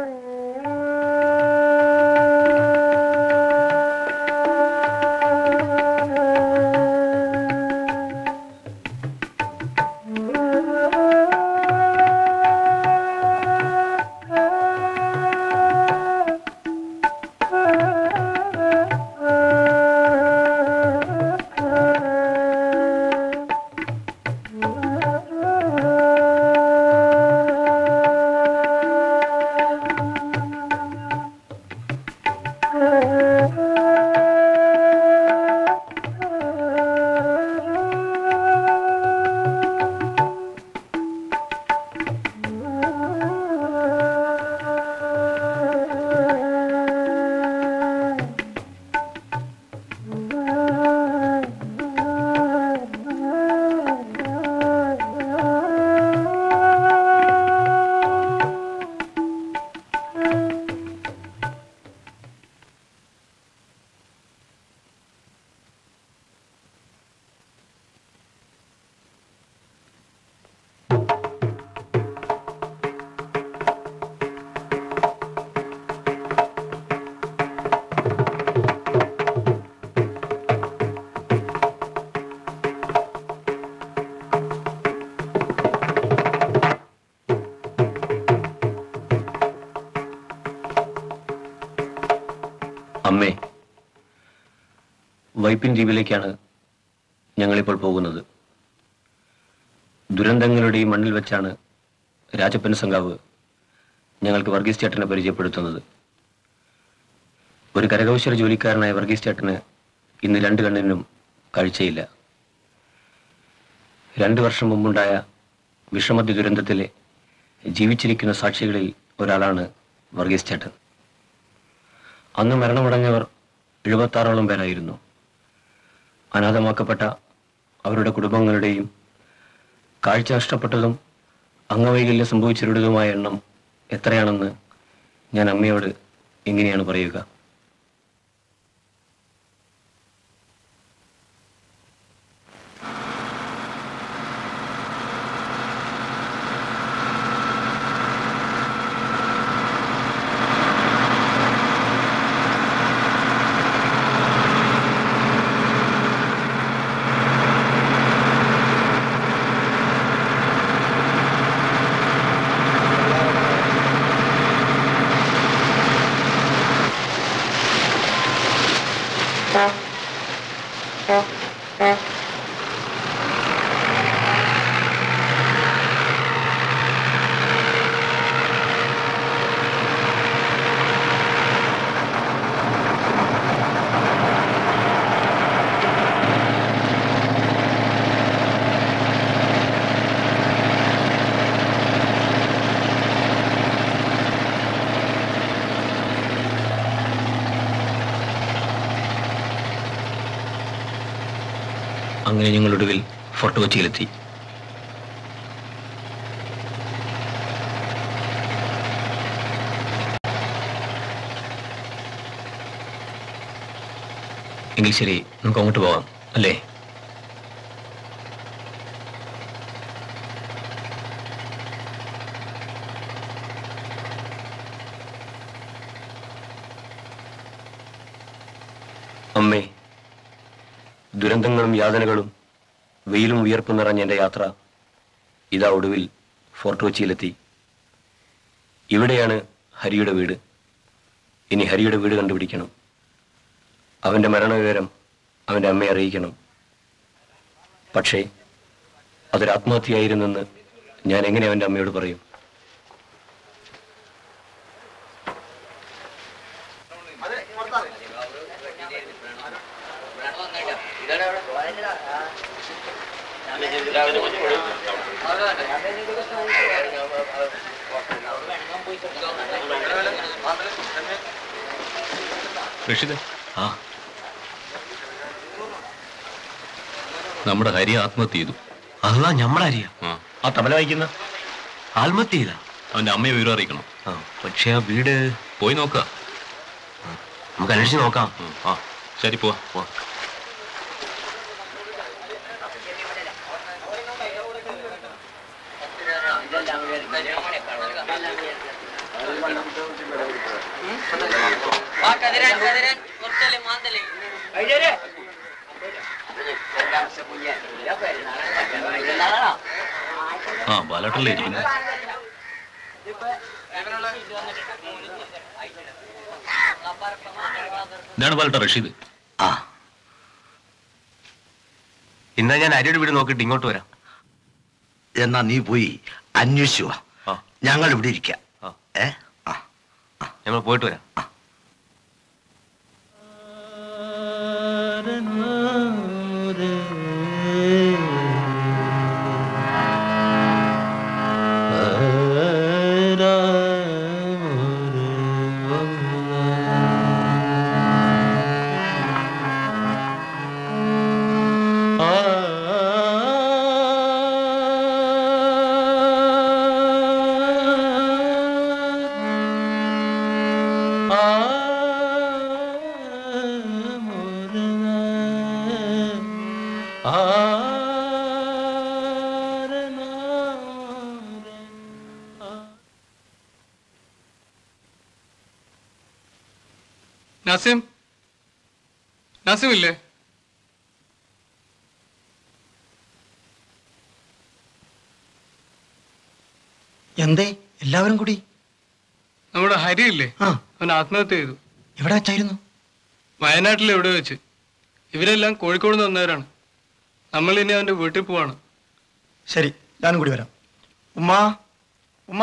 അമ്മേ, വൈപ്പിൻ ദ്വീപിലേക്കാണ് ഞങ്ങളിപ്പോൾ പോകുന്നത്. ദുരന്തങ്ങളുടെ ഈ മണ്ണിൽ വെച്ചാണ് രാജപ്പൻ സങ്കാവ് ഞങ്ങൾക്ക് വർഗീസ് ചേട്ടനെ പരിചയപ്പെടുത്തുന്നത്. ഒരു കരകൗശല ജോലിക്കാരനായ വർഗീസ് ചേട്ടന് ഇന്ന് രണ്ട് കണ്ണിനും കാഴ്ചയില്ല. രണ്ടു വർഷം മുമ്പുണ്ടായ വിഷമദ്യ ദുരന്തത്തിലെ ജീവിച്ചിരിക്കുന്ന സാക്ഷികളിൽ ഒരാളാണ് വർഗീസ് ചേട്ടൻ. അന്ന് മരണമടഞ്ഞവർ എഴുപത്താറോളം പേരായിരുന്നു. അനാഥമാക്കപ്പെട്ട അവരുടെ കുടുംബങ്ങളുടെയും കാഴ്ച നഷ്ടപ്പെട്ടതും അംഗവൈകല്യം സംഭവിച്ചവരുടേതുമായ എണ്ണം എത്രയാണെന്ന് ഞാൻ അമ്മയോട് എങ്ങനെയാണ് പറയുക? അങ്ങനെ ഞങ്ങളൊടുവിൽ ഫോർട്ട് കൊച്ചിയിലെത്തി. എങ്കിൽ ശരി, നമുക്ക് അങ്ങോട്ട് പോവാം അല്ലേ? അമ്മേ, ദുരന്തങ്ങളും യാതനകളും വെയിലും വിയർപ്പും നിറഞ്ഞ എൻ്റെ യാത്ര ഇതാ ഒടുവിൽ ഫോർട്ട് കൊച്ചിയിലെത്തി. ഇവിടെയാണ് ഹരിയുടെ വീട്. ഇനി ഹരിയുടെ വീട് കണ്ടുപിടിക്കണം. അവൻ്റെ മരണവിവരം അവൻ്റെ അമ്മയെ അറിയിക്കണം. പക്ഷേ അതൊരു ആത്മഹത്യയായിരുന്നെന്ന് ഞാൻ എങ്ങനെ അവൻ്റെ അമ്മയോട് പറയും? റഷീദ്, ആ നമ്മുടെ ഹരി ആത്മഹത്യ ചെയ്തു. അല്ല, നമ്മുടെ ഹരിയ ആ തബല വായിക്കുന്ന ആത്മഹത്യ ചെയ്ത അവന്റെ അമ്മയെ വിവരം അറിയിക്കണം. ആ പക്ഷെ ആ വീട് പോയി നോക്കാം. നമുക്ക് അന്വേഷിച്ച് നോക്കാം. ആ ശരി, പോവാ പോവാ. ആ ബാലാട്ടല്ലേ ഇരിക്കുന്നത്. ഇതാണ് ബാലട്ട റഷീദ്. ആ ഇന്നാ ഞാൻ ഹരിയുടെ വീട് നോക്കിയിട്ട് ഇങ്ങോട്ട് വരാം. എന്നാ നീ പോയി അന്വേഷിച്ചു വാ. ഞങ്ങൾ ഇവിടെ ഇരിക്കാം. ഏ ആ ഞങ്ങൾ പോയിട്ട് വരാം. നാസിം, നാസിം ഇല്ലേ? എന്തേ എല്ലാവരും കൂടി? നമ്മുടെ ഹരി ഇല്ലേ, അവൻ ആത്മഹത്യ ചെയ്തു. എവിടെ വെച്ചായിരുന്നു? വയനാട്ടിൽ എവിടെ വെച്ച്. ഇവരെല്ലാം കോഴിക്കോട് നിന്ന് വന്നവരാണ്. നമ്മൾ ഇനി അവന്റെ വീട്ടിൽ പോവാണ്. ശരി, ഞാനും കൂടി വരാം. ഉമ്മ ഉമ്മ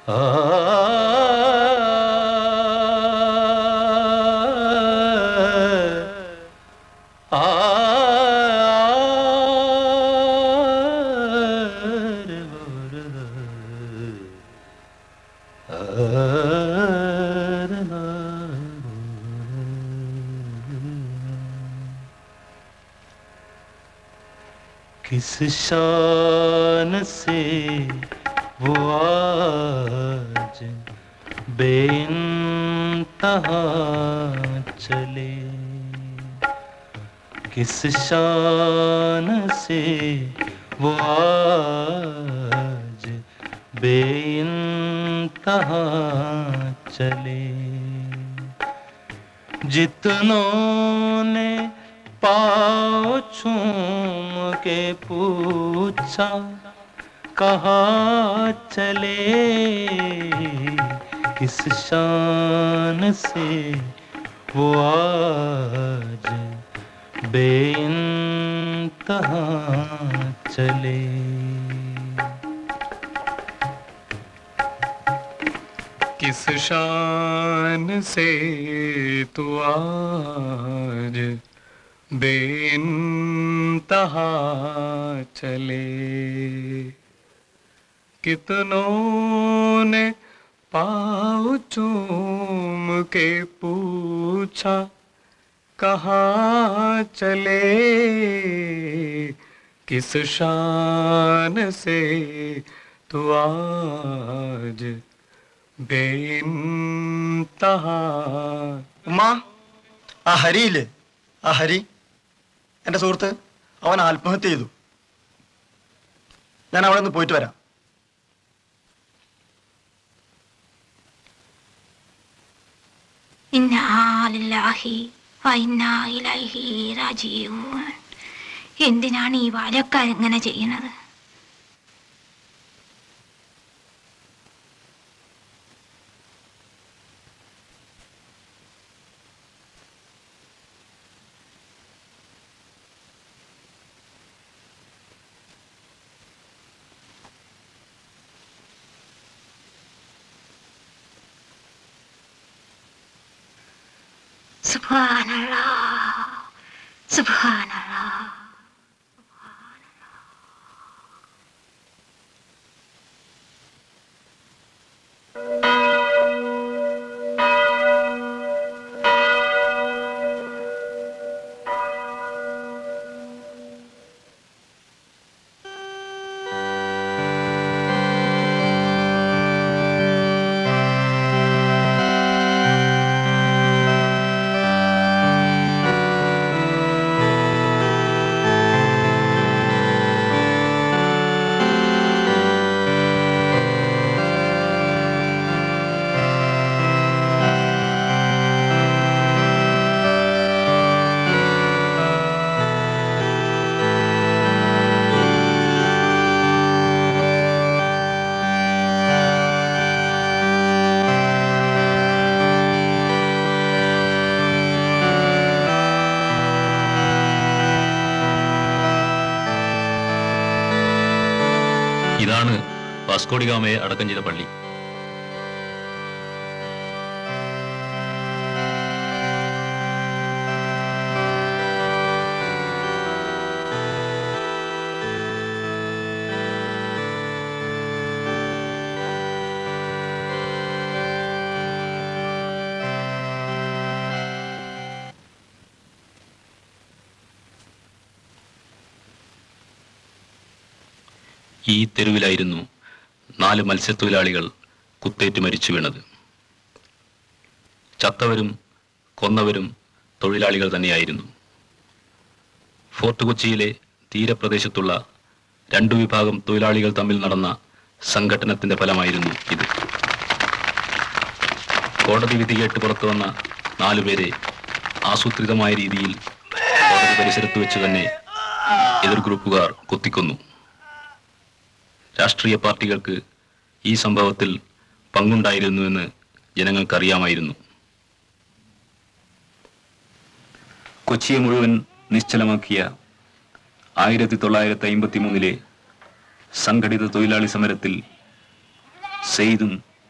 किस शान से वो आज बेइंतहा चले, किस शान से वो आज बेइंतहा चले। जितनों ने पाँव छूम के पूछा कहाँ चले, किस शान से वो आज बेइंतहा चले। किस शान से तू आज बेइंतहा चले, कितनों ने पाँव चूम के पूछा कहाँ चले, किस शान से तू आज बेइंतहा। ഉമ്മാ, ആ ഹരിയില്ലേ, ആ ഹരി എൻ്റെ സുഹൃത്ത്, അവൻ ആത്മഹത്യ ചെയ്തു. ഞാൻ അവിടെ നിന്ന് പോയിട്ട് വരാം. ഇന്നാ ലില്ലാഹി വ ഇന്നാ ഇലൈഹി റാജിഊൻ. എന്തിനാണ് ഈ വാലക്കാർ ഇങ്ങനെ ചെയ്യുന്നത്? സുബ്ഹാനല്ലാഹ്, സുബ്ഹാനല്ലാഹ്. ഇതാണ് വാസ്കോഡിഗാമയെ അടക്കം ചെയ്ത പള്ളി. ഈ തെരുവിലായിരുന്നു നാല് മത്സ്യത്തൊഴിലാളികൾ കുത്തേറ്റ് മരിച്ചു വീണത്. ചത്തവരും കൊന്നവരും തൊഴിലാളികൾ തന്നെയായിരുന്നു. ഫോർട്ട് കൊച്ചിയിലെ തീരപ്രദേശത്തുള്ള രണ്ടു വിഭാഗം തൊഴിലാളികൾ തമ്മിൽ നടന്ന സംഘട്ടനത്തിന്റെ ഫലമായിരുന്നു ഇത്. കോടതി വിധി കേട്ട് പുറത്തു വന്ന നാലുപേരെ ആസൂത്രിതമായ രീതിയിൽ കോടതി പരിസരത്ത് വെച്ച് തന്നെ എതിർ ഗ്രൂപ്പുകാർ കുത്തിക്കൊന്നു. രാഷ്ട്രീയ പാർട്ടികൾക്ക് ഈ സംഭവത്തിൽ പങ്കുണ്ടായിരുന്നുവെന്ന് ജനങ്ങൾക്കറിയാമായിരുന്നു. കൊച്ചിയെ മുഴുവൻ നിശ്ചലമാക്കിയ ആയിരത്തി തൊള്ളായിരത്തി അമ്പത്തി മൂന്നിലെ സംഘടിത തൊഴിലാളി സമരത്തിൽ സെയ്ദും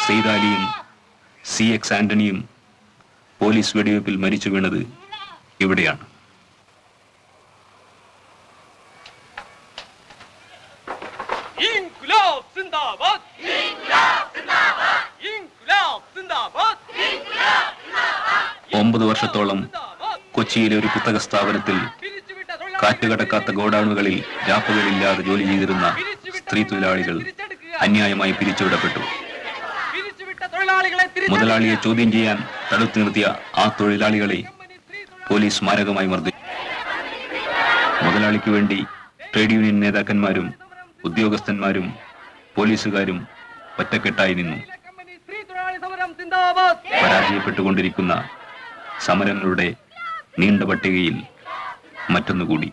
സെയ്താലിയും സി എക്സ് ആന്റണിയും പോലീസ് വെടിവെപ്പിൽ മരിച്ചു വീണത് ഇവിടെയാണ്. ഒമ്പത് വർഷത്തോളം കൊച്ചിയിലെ ഒരു പുസ്തക സ്ഥാപനത്തിൽ കാറ്റുകടക്കാത്ത ഗോഡൌണുകളിൽ രാപ്പകലില്ലാതെ ജോലി ചെയ്തിരുന്ന സ്ത്രീ തൊഴിലാളികൾ അന്യായമായി പിരിച്ചുവിടപ്പെട്ടു. മുതലാളിയെ ചോദ്യം ചെയ്യാൻ തടുത്തു നിർത്തിയ ആ തൊഴിലാളികളെ പോലീസ് മാരകമായി മർദ്ദിച്ചു. മുതലാളിക്ക് വേണ്ടി ട്രേഡ് യൂണിയൻ നേതാക്കന്മാരും ഉദ്യോഗസ്ഥന്മാരും പോലീസുകാരും ഒറ്റക്കെട്ടായി നിന്നു. പരാജയപ്പെട്ടുകൊണ്ടിരിക്കുന്ന സമരങ്ങളുടെ നീണ്ട പട്ടികയിൽ മറ്റൊന്നുകൂടി.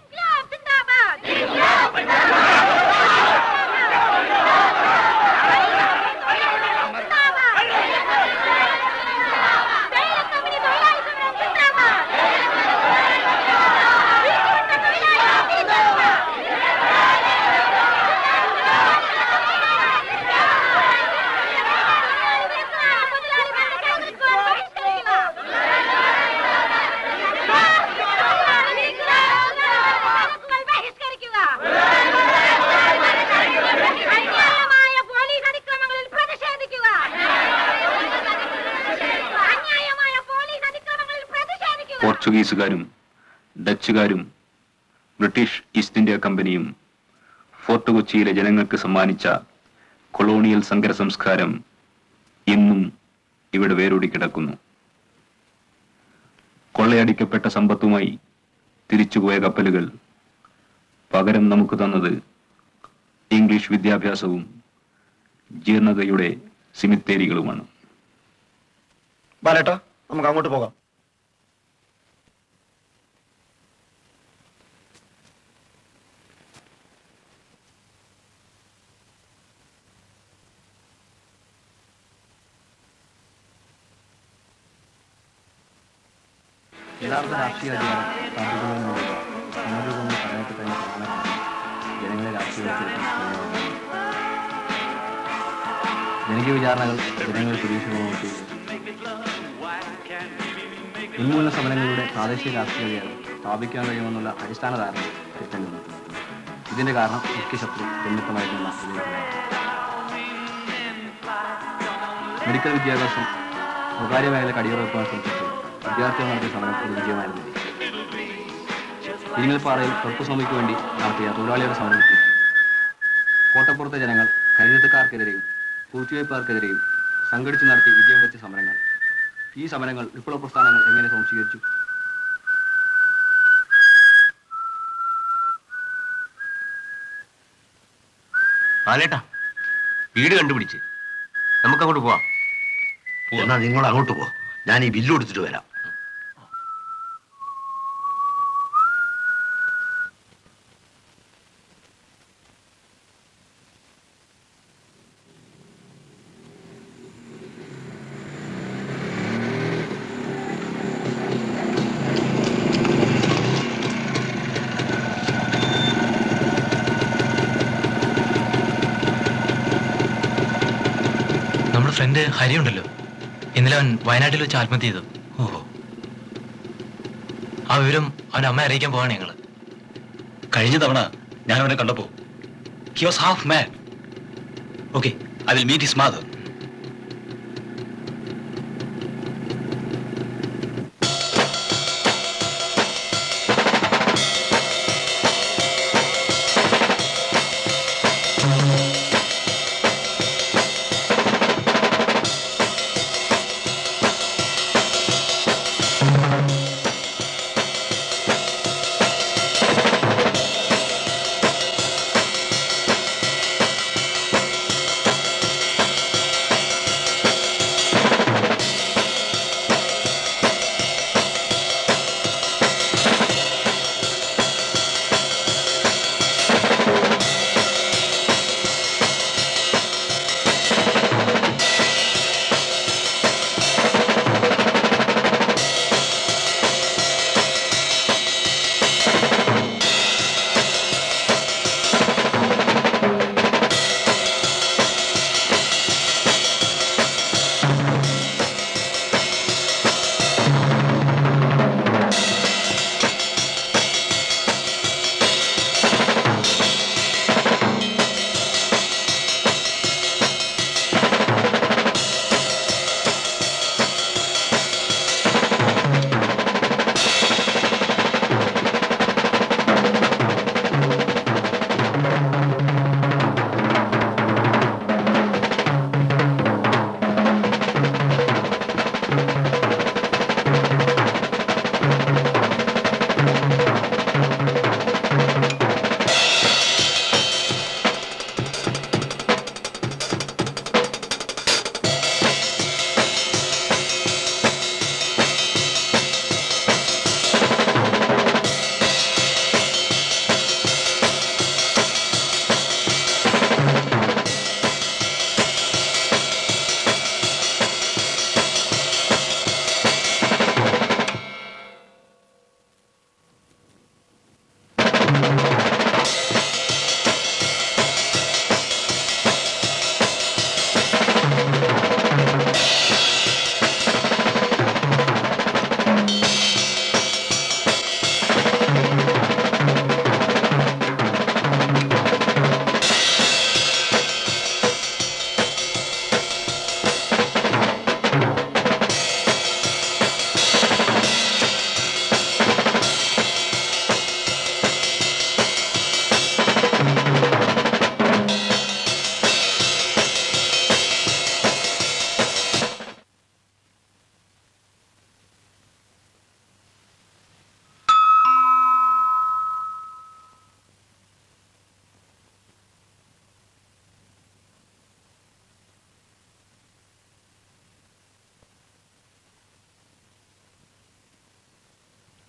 പോർച്ചുഗീസുകാരും ഡച്ചുകാരും ബ്രിട്ടീഷ് ഈസ്റ്റ് ഇന്ത്യ കമ്പനിയും ഫോർട്ട് കൊച്ചിയിലെ ജനങ്ങൾക്ക് സമ്മാനിച്ച കൊളോണിയൽ സങ്കര സംസ്കാരം ഇന്നും ഇവിടെ വേരോടി കിടക്കുന്നു. കൊള്ളയടിക്കപ്പെട്ട സമ്പത്തുമായി തിരിച്ചുപോയ കപ്പലുകൾ പകരം നമുക്ക് തന്നത് ഇംഗ്ലീഷ് വിദ്യാഭ്യാസവും ജീർണതയുടെ സിമിത്തേരികളുമാണ്. ബാലേട്ടാ, നമുക്ക് അങ്ങോട്ട് പോകാം. യഥാർത്ഥ രാഷ്ട്രീയ അധികാരം സ്ഥാപിക്കുന്നതിനുള്ള സമരഭൂമി പറയാത്ത തന്നെ ജനങ്ങളെ രാഷ്ട്രീയവൽക്കരിക്കാൻ ജനകീയ വിചാരണകൾ ജനങ്ങളെ പ്രതീക്ഷകളുമൊക്കെ ഉന്മൂലന സമരങ്ങളുടെ പ്രാദേശിക രാഷ്ട്രീയ അധികാരം സ്ഥാപിക്കാൻ കഴിയുമെന്നുള്ള അടിസ്ഥാന ധാരണ തെറ്റുന്നു. ഇതിന്റെ കാരണം മുഖ്യ ശത്രു ജന്മിത്തമായിരുന്ന മെഡിക്കൽ വിദ്യാഭ്യാസം സ്വകാര്യ മേഖല കടിയുറപ്പാൻ ശ്രമിച്ചു വിദ്യാർത്ഥികൾ നടത്തിയ സമരം ഒരു വിജയമായിരുന്നു. ഇരിങ്ങൽപ്പാറയിൽ തൊട്ടുസ്വാമിക്ക് വേണ്ടി നടത്തിയ തൊഴിലാളികളുടെ സമരത്തിൽ കോട്ടപ്പുറത്തെ ജനങ്ങൾ കൈയെഴുത്തുകാർക്കെതിരെയും പൂഴ്ത്തിവയ്പ്പുകാർക്കെതിരെയും സംഘടിച്ച് നടത്തി വിജയം വെച്ച സമരങ്ങൾ. ഈ സമരങ്ങൾ വിപ്ലവ പ്രസ്ഥാനങ്ങൾ എങ്ങനെ സംശീകരിച്ചു? ആലേട്ടാ, വീട് കണ്ടുപിടിച്ച് നമുക്കങ്ങോട്ട് പോവാം. എന്നാ നിങ്ങൾ അങ്ങോട്ട് പോ, ഞാൻ ഈ ബില്ല് കൊടുത്തിട്ട് വരാം. നമ്മുടെ ഫ്രണ്ട് ഹരി ഉണ്ടല്ലോ, ഇന്നലെ അവൻ വയനാട്ടിൽ വെച്ച് ആത്മഹത്യ ചെയ്തു. ഓഹോ. ആ വിവരം അവൻ അമ്മയെ അറിയിക്കാൻ പോവാണ് ഞങ്ങള്. കഴിഞ്ഞ തവണ ഞാൻ അവനെ കണ്ടപ്പോ he was half mad. Okay, I will meet his mother.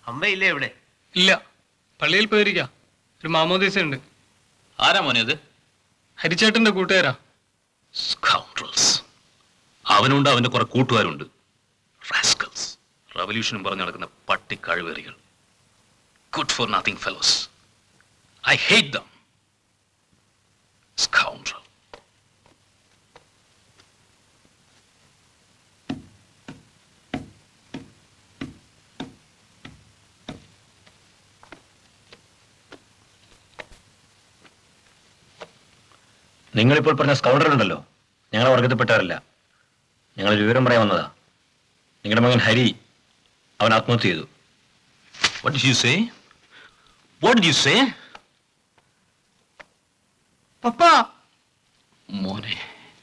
അമ്മയില്ലേ ഇവിടെ? ഇല്ല, പള്ളിയിൽ പോയിരിക്കാം. ഒരു മാമോദീസ ഉണ്ട്. ആരാ മോനെ അത്? ഹരിച്ചേട്ടന്റെ കൂട്ടുകാരാ. സ്കൗണ്ടറൽസ്. അവനുണ്ട്, അവന്റെ കുറെ കൂട്ടുകാരുണ്ട്. റാസ്കൽസ്. റവല്യൂഷനും പറഞ്ഞു നടക്കുന്ന പട്ടി കഴിവേറികൾ. Good for nothing fellows. I hate them. Scoundrel. നിങ്ങളിപ്പോൾ പറഞ്ഞ സ്കൗണ്ടറുണ്ടല്ലോ, ഞങ്ങളെ വർഗത്തിൽപ്പെട്ടവരല്ല. ഞങ്ങൾ വിവരം പറയാൻ വന്നതാ. നിങ്ങളുടെ മകൻ ഹരി, അവൻ ആത്മഹത്യ ചെയ്തു. What did you say? What did you say? പപ്പാ. മോനെ.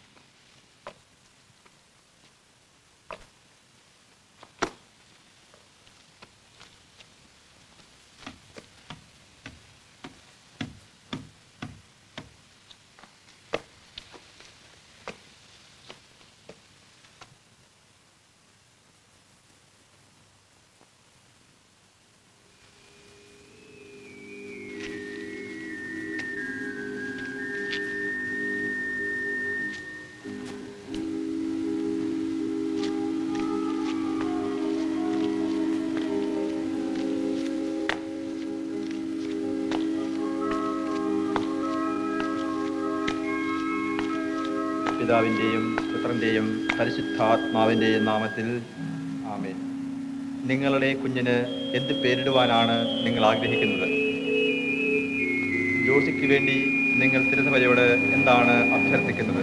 പിതാവിൻ്റെയും പുത്രൻ്റെയും പരിശുദ്ധാത്മാവിൻ്റെയും നാമത്തിൽ ആമേൻ. നിങ്ങളുടെ കുഞ്ഞിന് എന്ത് പേരിടുവാനാണ് നിങ്ങൾ ആഗ്രഹിക്കുന്നത്? ജോസിക്ക് വേണ്ടി നിങ്ങൾ തിരുസഭയോട് എന്താണ് അഭ്യർത്ഥിക്കുന്നത്?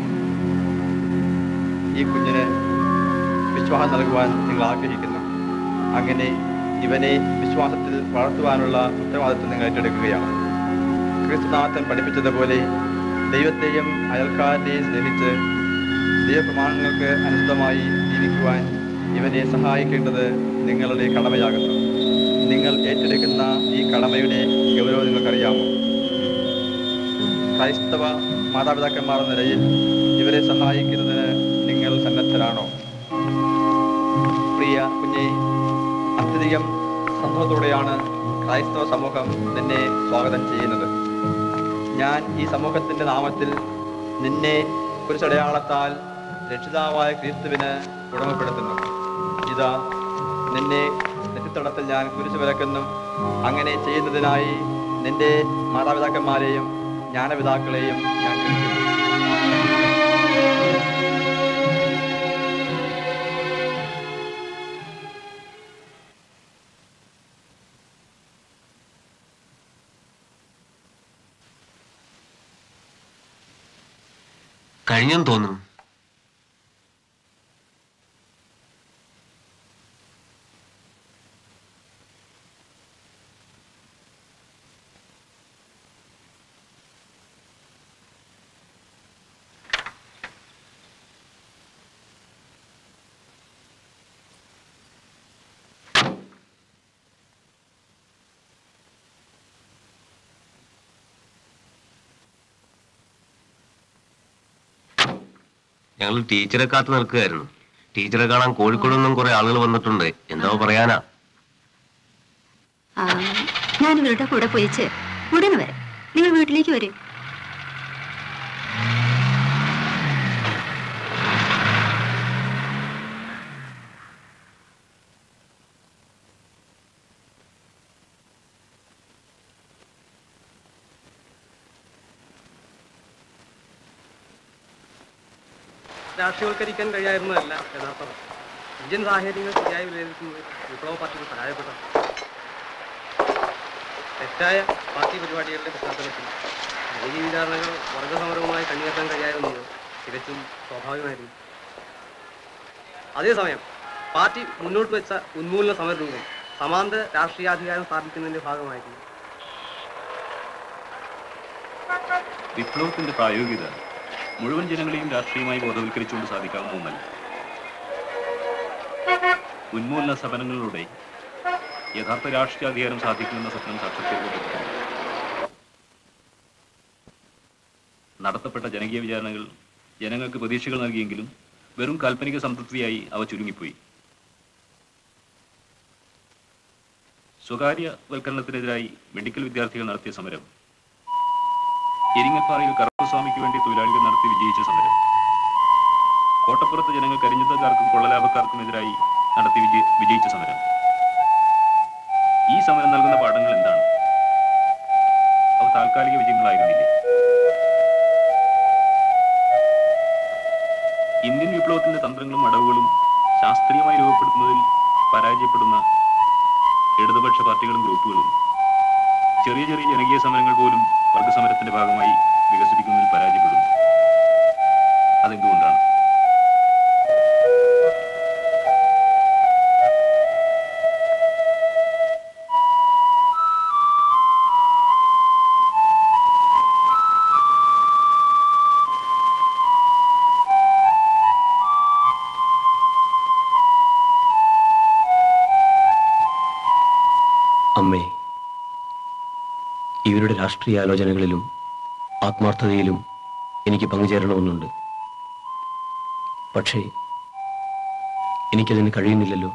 ഈ കുഞ്ഞിന് വിശ്വാസം നൽകുവാൻ നിങ്ങൾ ആഗ്രഹിക്കുന്നു. അങ്ങനെ ഇവനെ വിശ്വാസത്തിൽ വളർത്തുവാനുള്ള ഉത്തരവാദിത്വം നിങ്ങൾ ഏറ്റെടുക്കുകയാണ്. ക്രിസ്തുനാഥൻ പഠിപ്പിച്ചതുപോലെ ദൈവത്തെയും അയൽക്കാരനെയും സ്നേഹിച്ച് ദൈവപ്രമാണങ്ങൾക്ക് അനുസൃതമായി ജീവിക്കുവാൻ ഇവനെ സഹായിക്കേണ്ടത് നിങ്ങളുടെ കടമയാകുന്നു. നിങ്ങൾ ഏറ്റെടുക്കുന്ന ഈ കടമയുടെ ഗൗരവം നിങ്ങൾക്കറിയാമോ? ക്രൈസ്തവ മാതാപിതാക്കന്മാർ എന്ന നിലയിൽ ഇവരെ സഹായിക്കുന്നതിന് നിങ്ങൾ സന്നദ്ധരാണോ? പ്രിയ കുഞ്ഞെ, അത്യധികം സന്തോഷത്തോടെയാണ് ക്രൈസ്തവ സമൂഹം നിന്നെ സ്വാഗതം ചെയ്യുന്നത്. ഞാൻ ഈ സമൂഹത്തിൻ്റെ നാമത്തിൽ നിന്നെ കുരിശടയാളത്താൽ രക്ഷിതാവായ ക്രിസ്തുവിന് ഉടമപ്പെടുത്തുന്നു. ഇതാ നിന്നെ നെറ്റിത്തടത്തിൽ ഞാൻ കുരിശ് വരക്കുന്നു. അങ്ങനെ ചെയ്യുന്നതിനായി നിന്റെ മാതാപിതാക്കന്മാരെയും ജ്ഞാനപിതാക്കളെയും ഞാൻ ക്ഷണിക്കുന്നു. കഴിഞ്ഞെന്ന് തോന്നുന്നു. ഞങ്ങൾ ടീച്ചറെ കാത്ത് നിൽക്കുകയായിരുന്നു. ടീച്ചറെ കാണാൻ കോഴിക്കോട് നിന്നും കുറെ ആളുകൾ വന്നിട്ടുണ്ട്. എന്തോ പറയാനാ? ഞാൻ ഇവരുടെ കൂടെ പോയിച്ച് ഉടനെ വരാം. നിങ്ങൾ വീട്ടിലേക്ക് വരും. രാഷ്ട്രീയവൽക്കരിക്കാൻ കഴിയായിരുന്നതല്ല യഥാർത്ഥം. ഇന്ത്യൻ സാഹചര്യങ്ങൾ ശരിയായി വിലയിരുത്തുന്നത് വിപ്ലവ പാർട്ടികൾ പരാജയപ്പെട്ടു. തെറ്റായ പാർട്ടി പരിപാടികളുടെ പശ്ചാത്തലത്തിൽ ജനകീയ വിചാരണകൾ വർഗസമരവുമായി കണ്ണിയെത്താൻ കഴിയായിരുന്നത് തികച്ചും സ്വാഭാവികമായിരുന്നു. അതേസമയം പാർട്ടി മുന്നോട്ട് വെച്ച ഉന്മൂലന സമരരൂപം സമാന്തര രാഷ്ട്രീയാധികാരം സ്ഥാപിക്കുന്നതിന്റെ ഭാഗമായിരുന്നു. വിപ്ലവത്തിന്റെ പ്രായോഗികത മുഴുവൻ ജനങ്ങളെയും രാഷ്ട്രീയമായി ബോധവൽക്കരിച്ചുകൊണ്ട് സാധിക്കാവുന്ന ഒന്നല്ല. ഉന്മൂലന സമരങ്ങളിലൂടെ യഥാർത്ഥ രാഷ്ട്രീയാധികാരം സാധിക്കുമെന്ന സ്വപ്നം സാക്ഷാത്കരിക്കപ്പെട്ടിട്ടുണ്ട്. നടത്തപ്പെട്ട ജനകീയ വിചാരണകൾ ജനങ്ങൾക്ക് പ്രതീക്ഷകൾ നൽകിയെങ്കിലും വെറും കാൽപ്പനിക സംതൃപ്തിയായി അവ ചുരുങ്ങിപ്പോയി. സ്വകാര്യവൽക്കരണത്തിനെതിരായി മെഡിക്കൽ വിദ്യാർത്ഥികൾ നടത്തിയ സമരം, എരിങ്ങൽപ്പാറയിൽ കറുപ്പസ്വാമിക്ക് വേണ്ടി തൊഴിലാളികൾ നടത്തി വിജയിച്ച സമരം, കോട്ടപ്പുറത്ത് ജനങ്ങൾ കരിഞ്ചന്തക്കാർക്കും കൊള്ളലാഭക്കാർക്കുമെതിരായി നടത്തി വിജയ വിജയിച്ച സമരം, ഈ സമരം നൽകുന്ന പാഠങ്ങൾ എന്താണ്? അവ താൽക്കാലിക വിജയങ്ങളായിരുന്നില്ലേ? ഇന്ത്യൻ വിപ്ലവത്തിന്റെ തന്ത്രങ്ങളും അടവുകളും ശാസ്ത്രീയമായി രൂപപ്പെടുത്തുന്നതിൽ പരാജയപ്പെടുന്ന ഇടതുപക്ഷ പാർട്ടികളും ഗ്രൂപ്പുകളും ചെറിയ ചെറിയ ജനകീയ സമരങ്ങൾ പോലും വർഗസമരത്തിന്റെ ഭാഗമായി വികസിപ്പിക്കുന്നതിൽ പരാജയപ്പെടുന്നു. അതെന്തുകൊണ്ടാണ്? അമ്മേ, ഇവരുടെ രാഷ്ട്രീയ ആലോചനകളിലും ആത്മാർത്ഥതയിലും എനിക്ക് പങ്കുചേരണമെന്നുണ്ട്. പക്ഷേ എനിക്കതിന് കഴിയുന്നില്ലല്ലോ.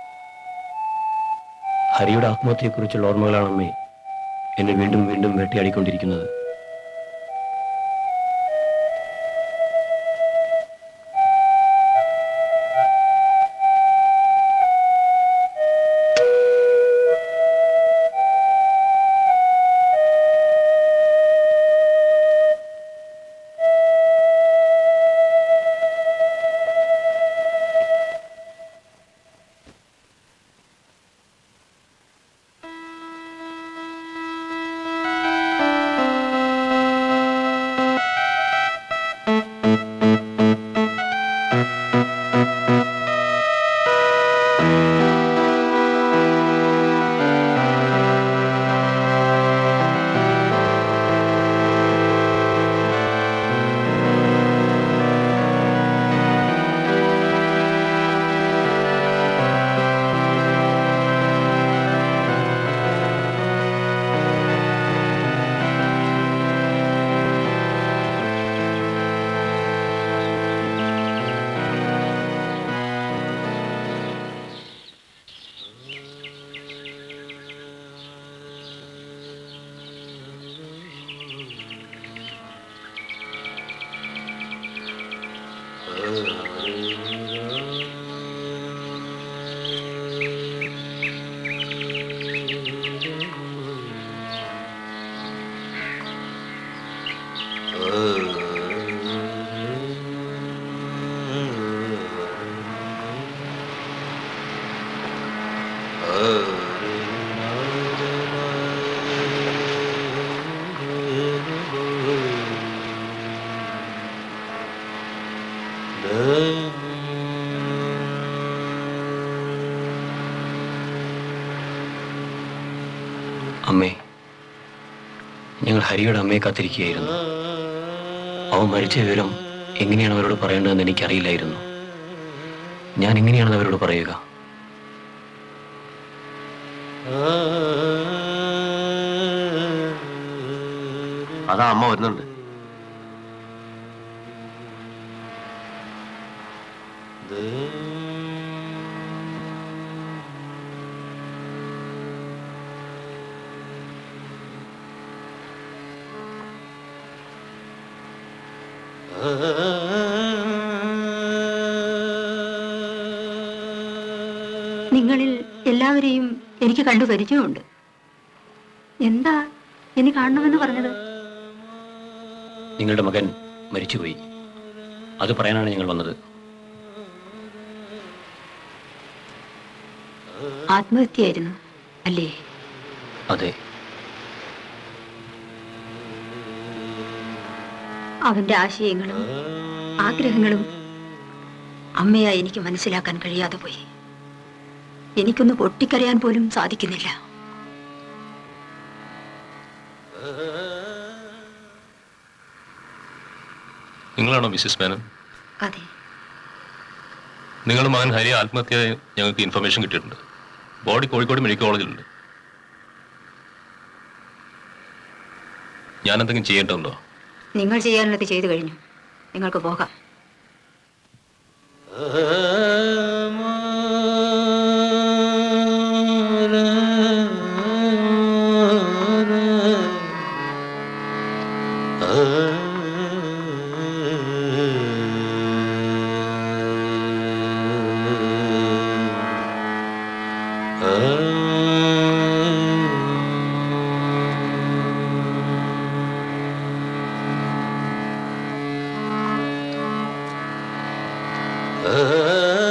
ഹരിയുടെ ആത്മഹത്യയെക്കുറിച്ചുള്ള ഓർമ്മകളാണമ്മേ എന്നെ വീണ്ടും വീണ്ടും വേട്ടയാടിക്കൊണ്ടിരിക്കുന്നത്. അമ്മേ, ഞങ്ങൾ ഹരിയുടെ അമ്മയെ കാത്തിരിക്കുകയായിരുന്നു. അവൻ മരിച്ച വിവരം എങ്ങനെയാണ് അവരോട് പറയേണ്ടതെന്ന് എനിക്കറിയില്ലായിരുന്നു. ഞാൻ എങ്ങനെയാണ് അവരോട് പറയുക? അതാ അമ്മ വരുന്നുണ്ട്. നിങ്ങളിൽ എല്ലാവരെയും എനിക്ക് കണ്ടു പരിചയമുണ്ട്. എന്താ ഇനി കാണണമെന്ന് പറഞ്ഞത്? നിങ്ങളുടെ മകൻ മരിച്ചുപോയി, അത് പറയാനാണ് ഞങ്ങൾ വന്നത്. ആത്മഹത്യയായിരുന്നു അല്ലേ? അതെ. അവന്റെ ആശയങ്ങളും ആഗ്രഹങ്ങളും അമ്മയായി എനിക്ക് മനസ്സിലാക്കാൻ കഴിയാതെ പോയി. എനിക്കൊന്ന് പൊട്ടിക്കരയാൻ പോലും സാധിക്കുന്നില്ല. നിങ്ങളാണോ മിസ്സിസ് മേനൻ? അതെ. നിങ്ങളുടെ മകൻ ഹരി ആത്മഹത്യ ഞങ്ങൾക്ക് ഇൻഫർമേഷൻ കിട്ടിയിട്ടുണ്ട്. ബോഡി കോഴിക്കോട് മെഡിക്കൽ കോളേജിലുണ്ട്. ഞാൻ എന്തെങ്കിലും ചെയ്യേണ്ടതുണ്ടോ? നിങ്ങൾ ചെയ്യാനുള്ളത് ചെയ്തു കഴിഞ്ഞു. നിങ്ങൾക്ക് പോകാം. Amma ആ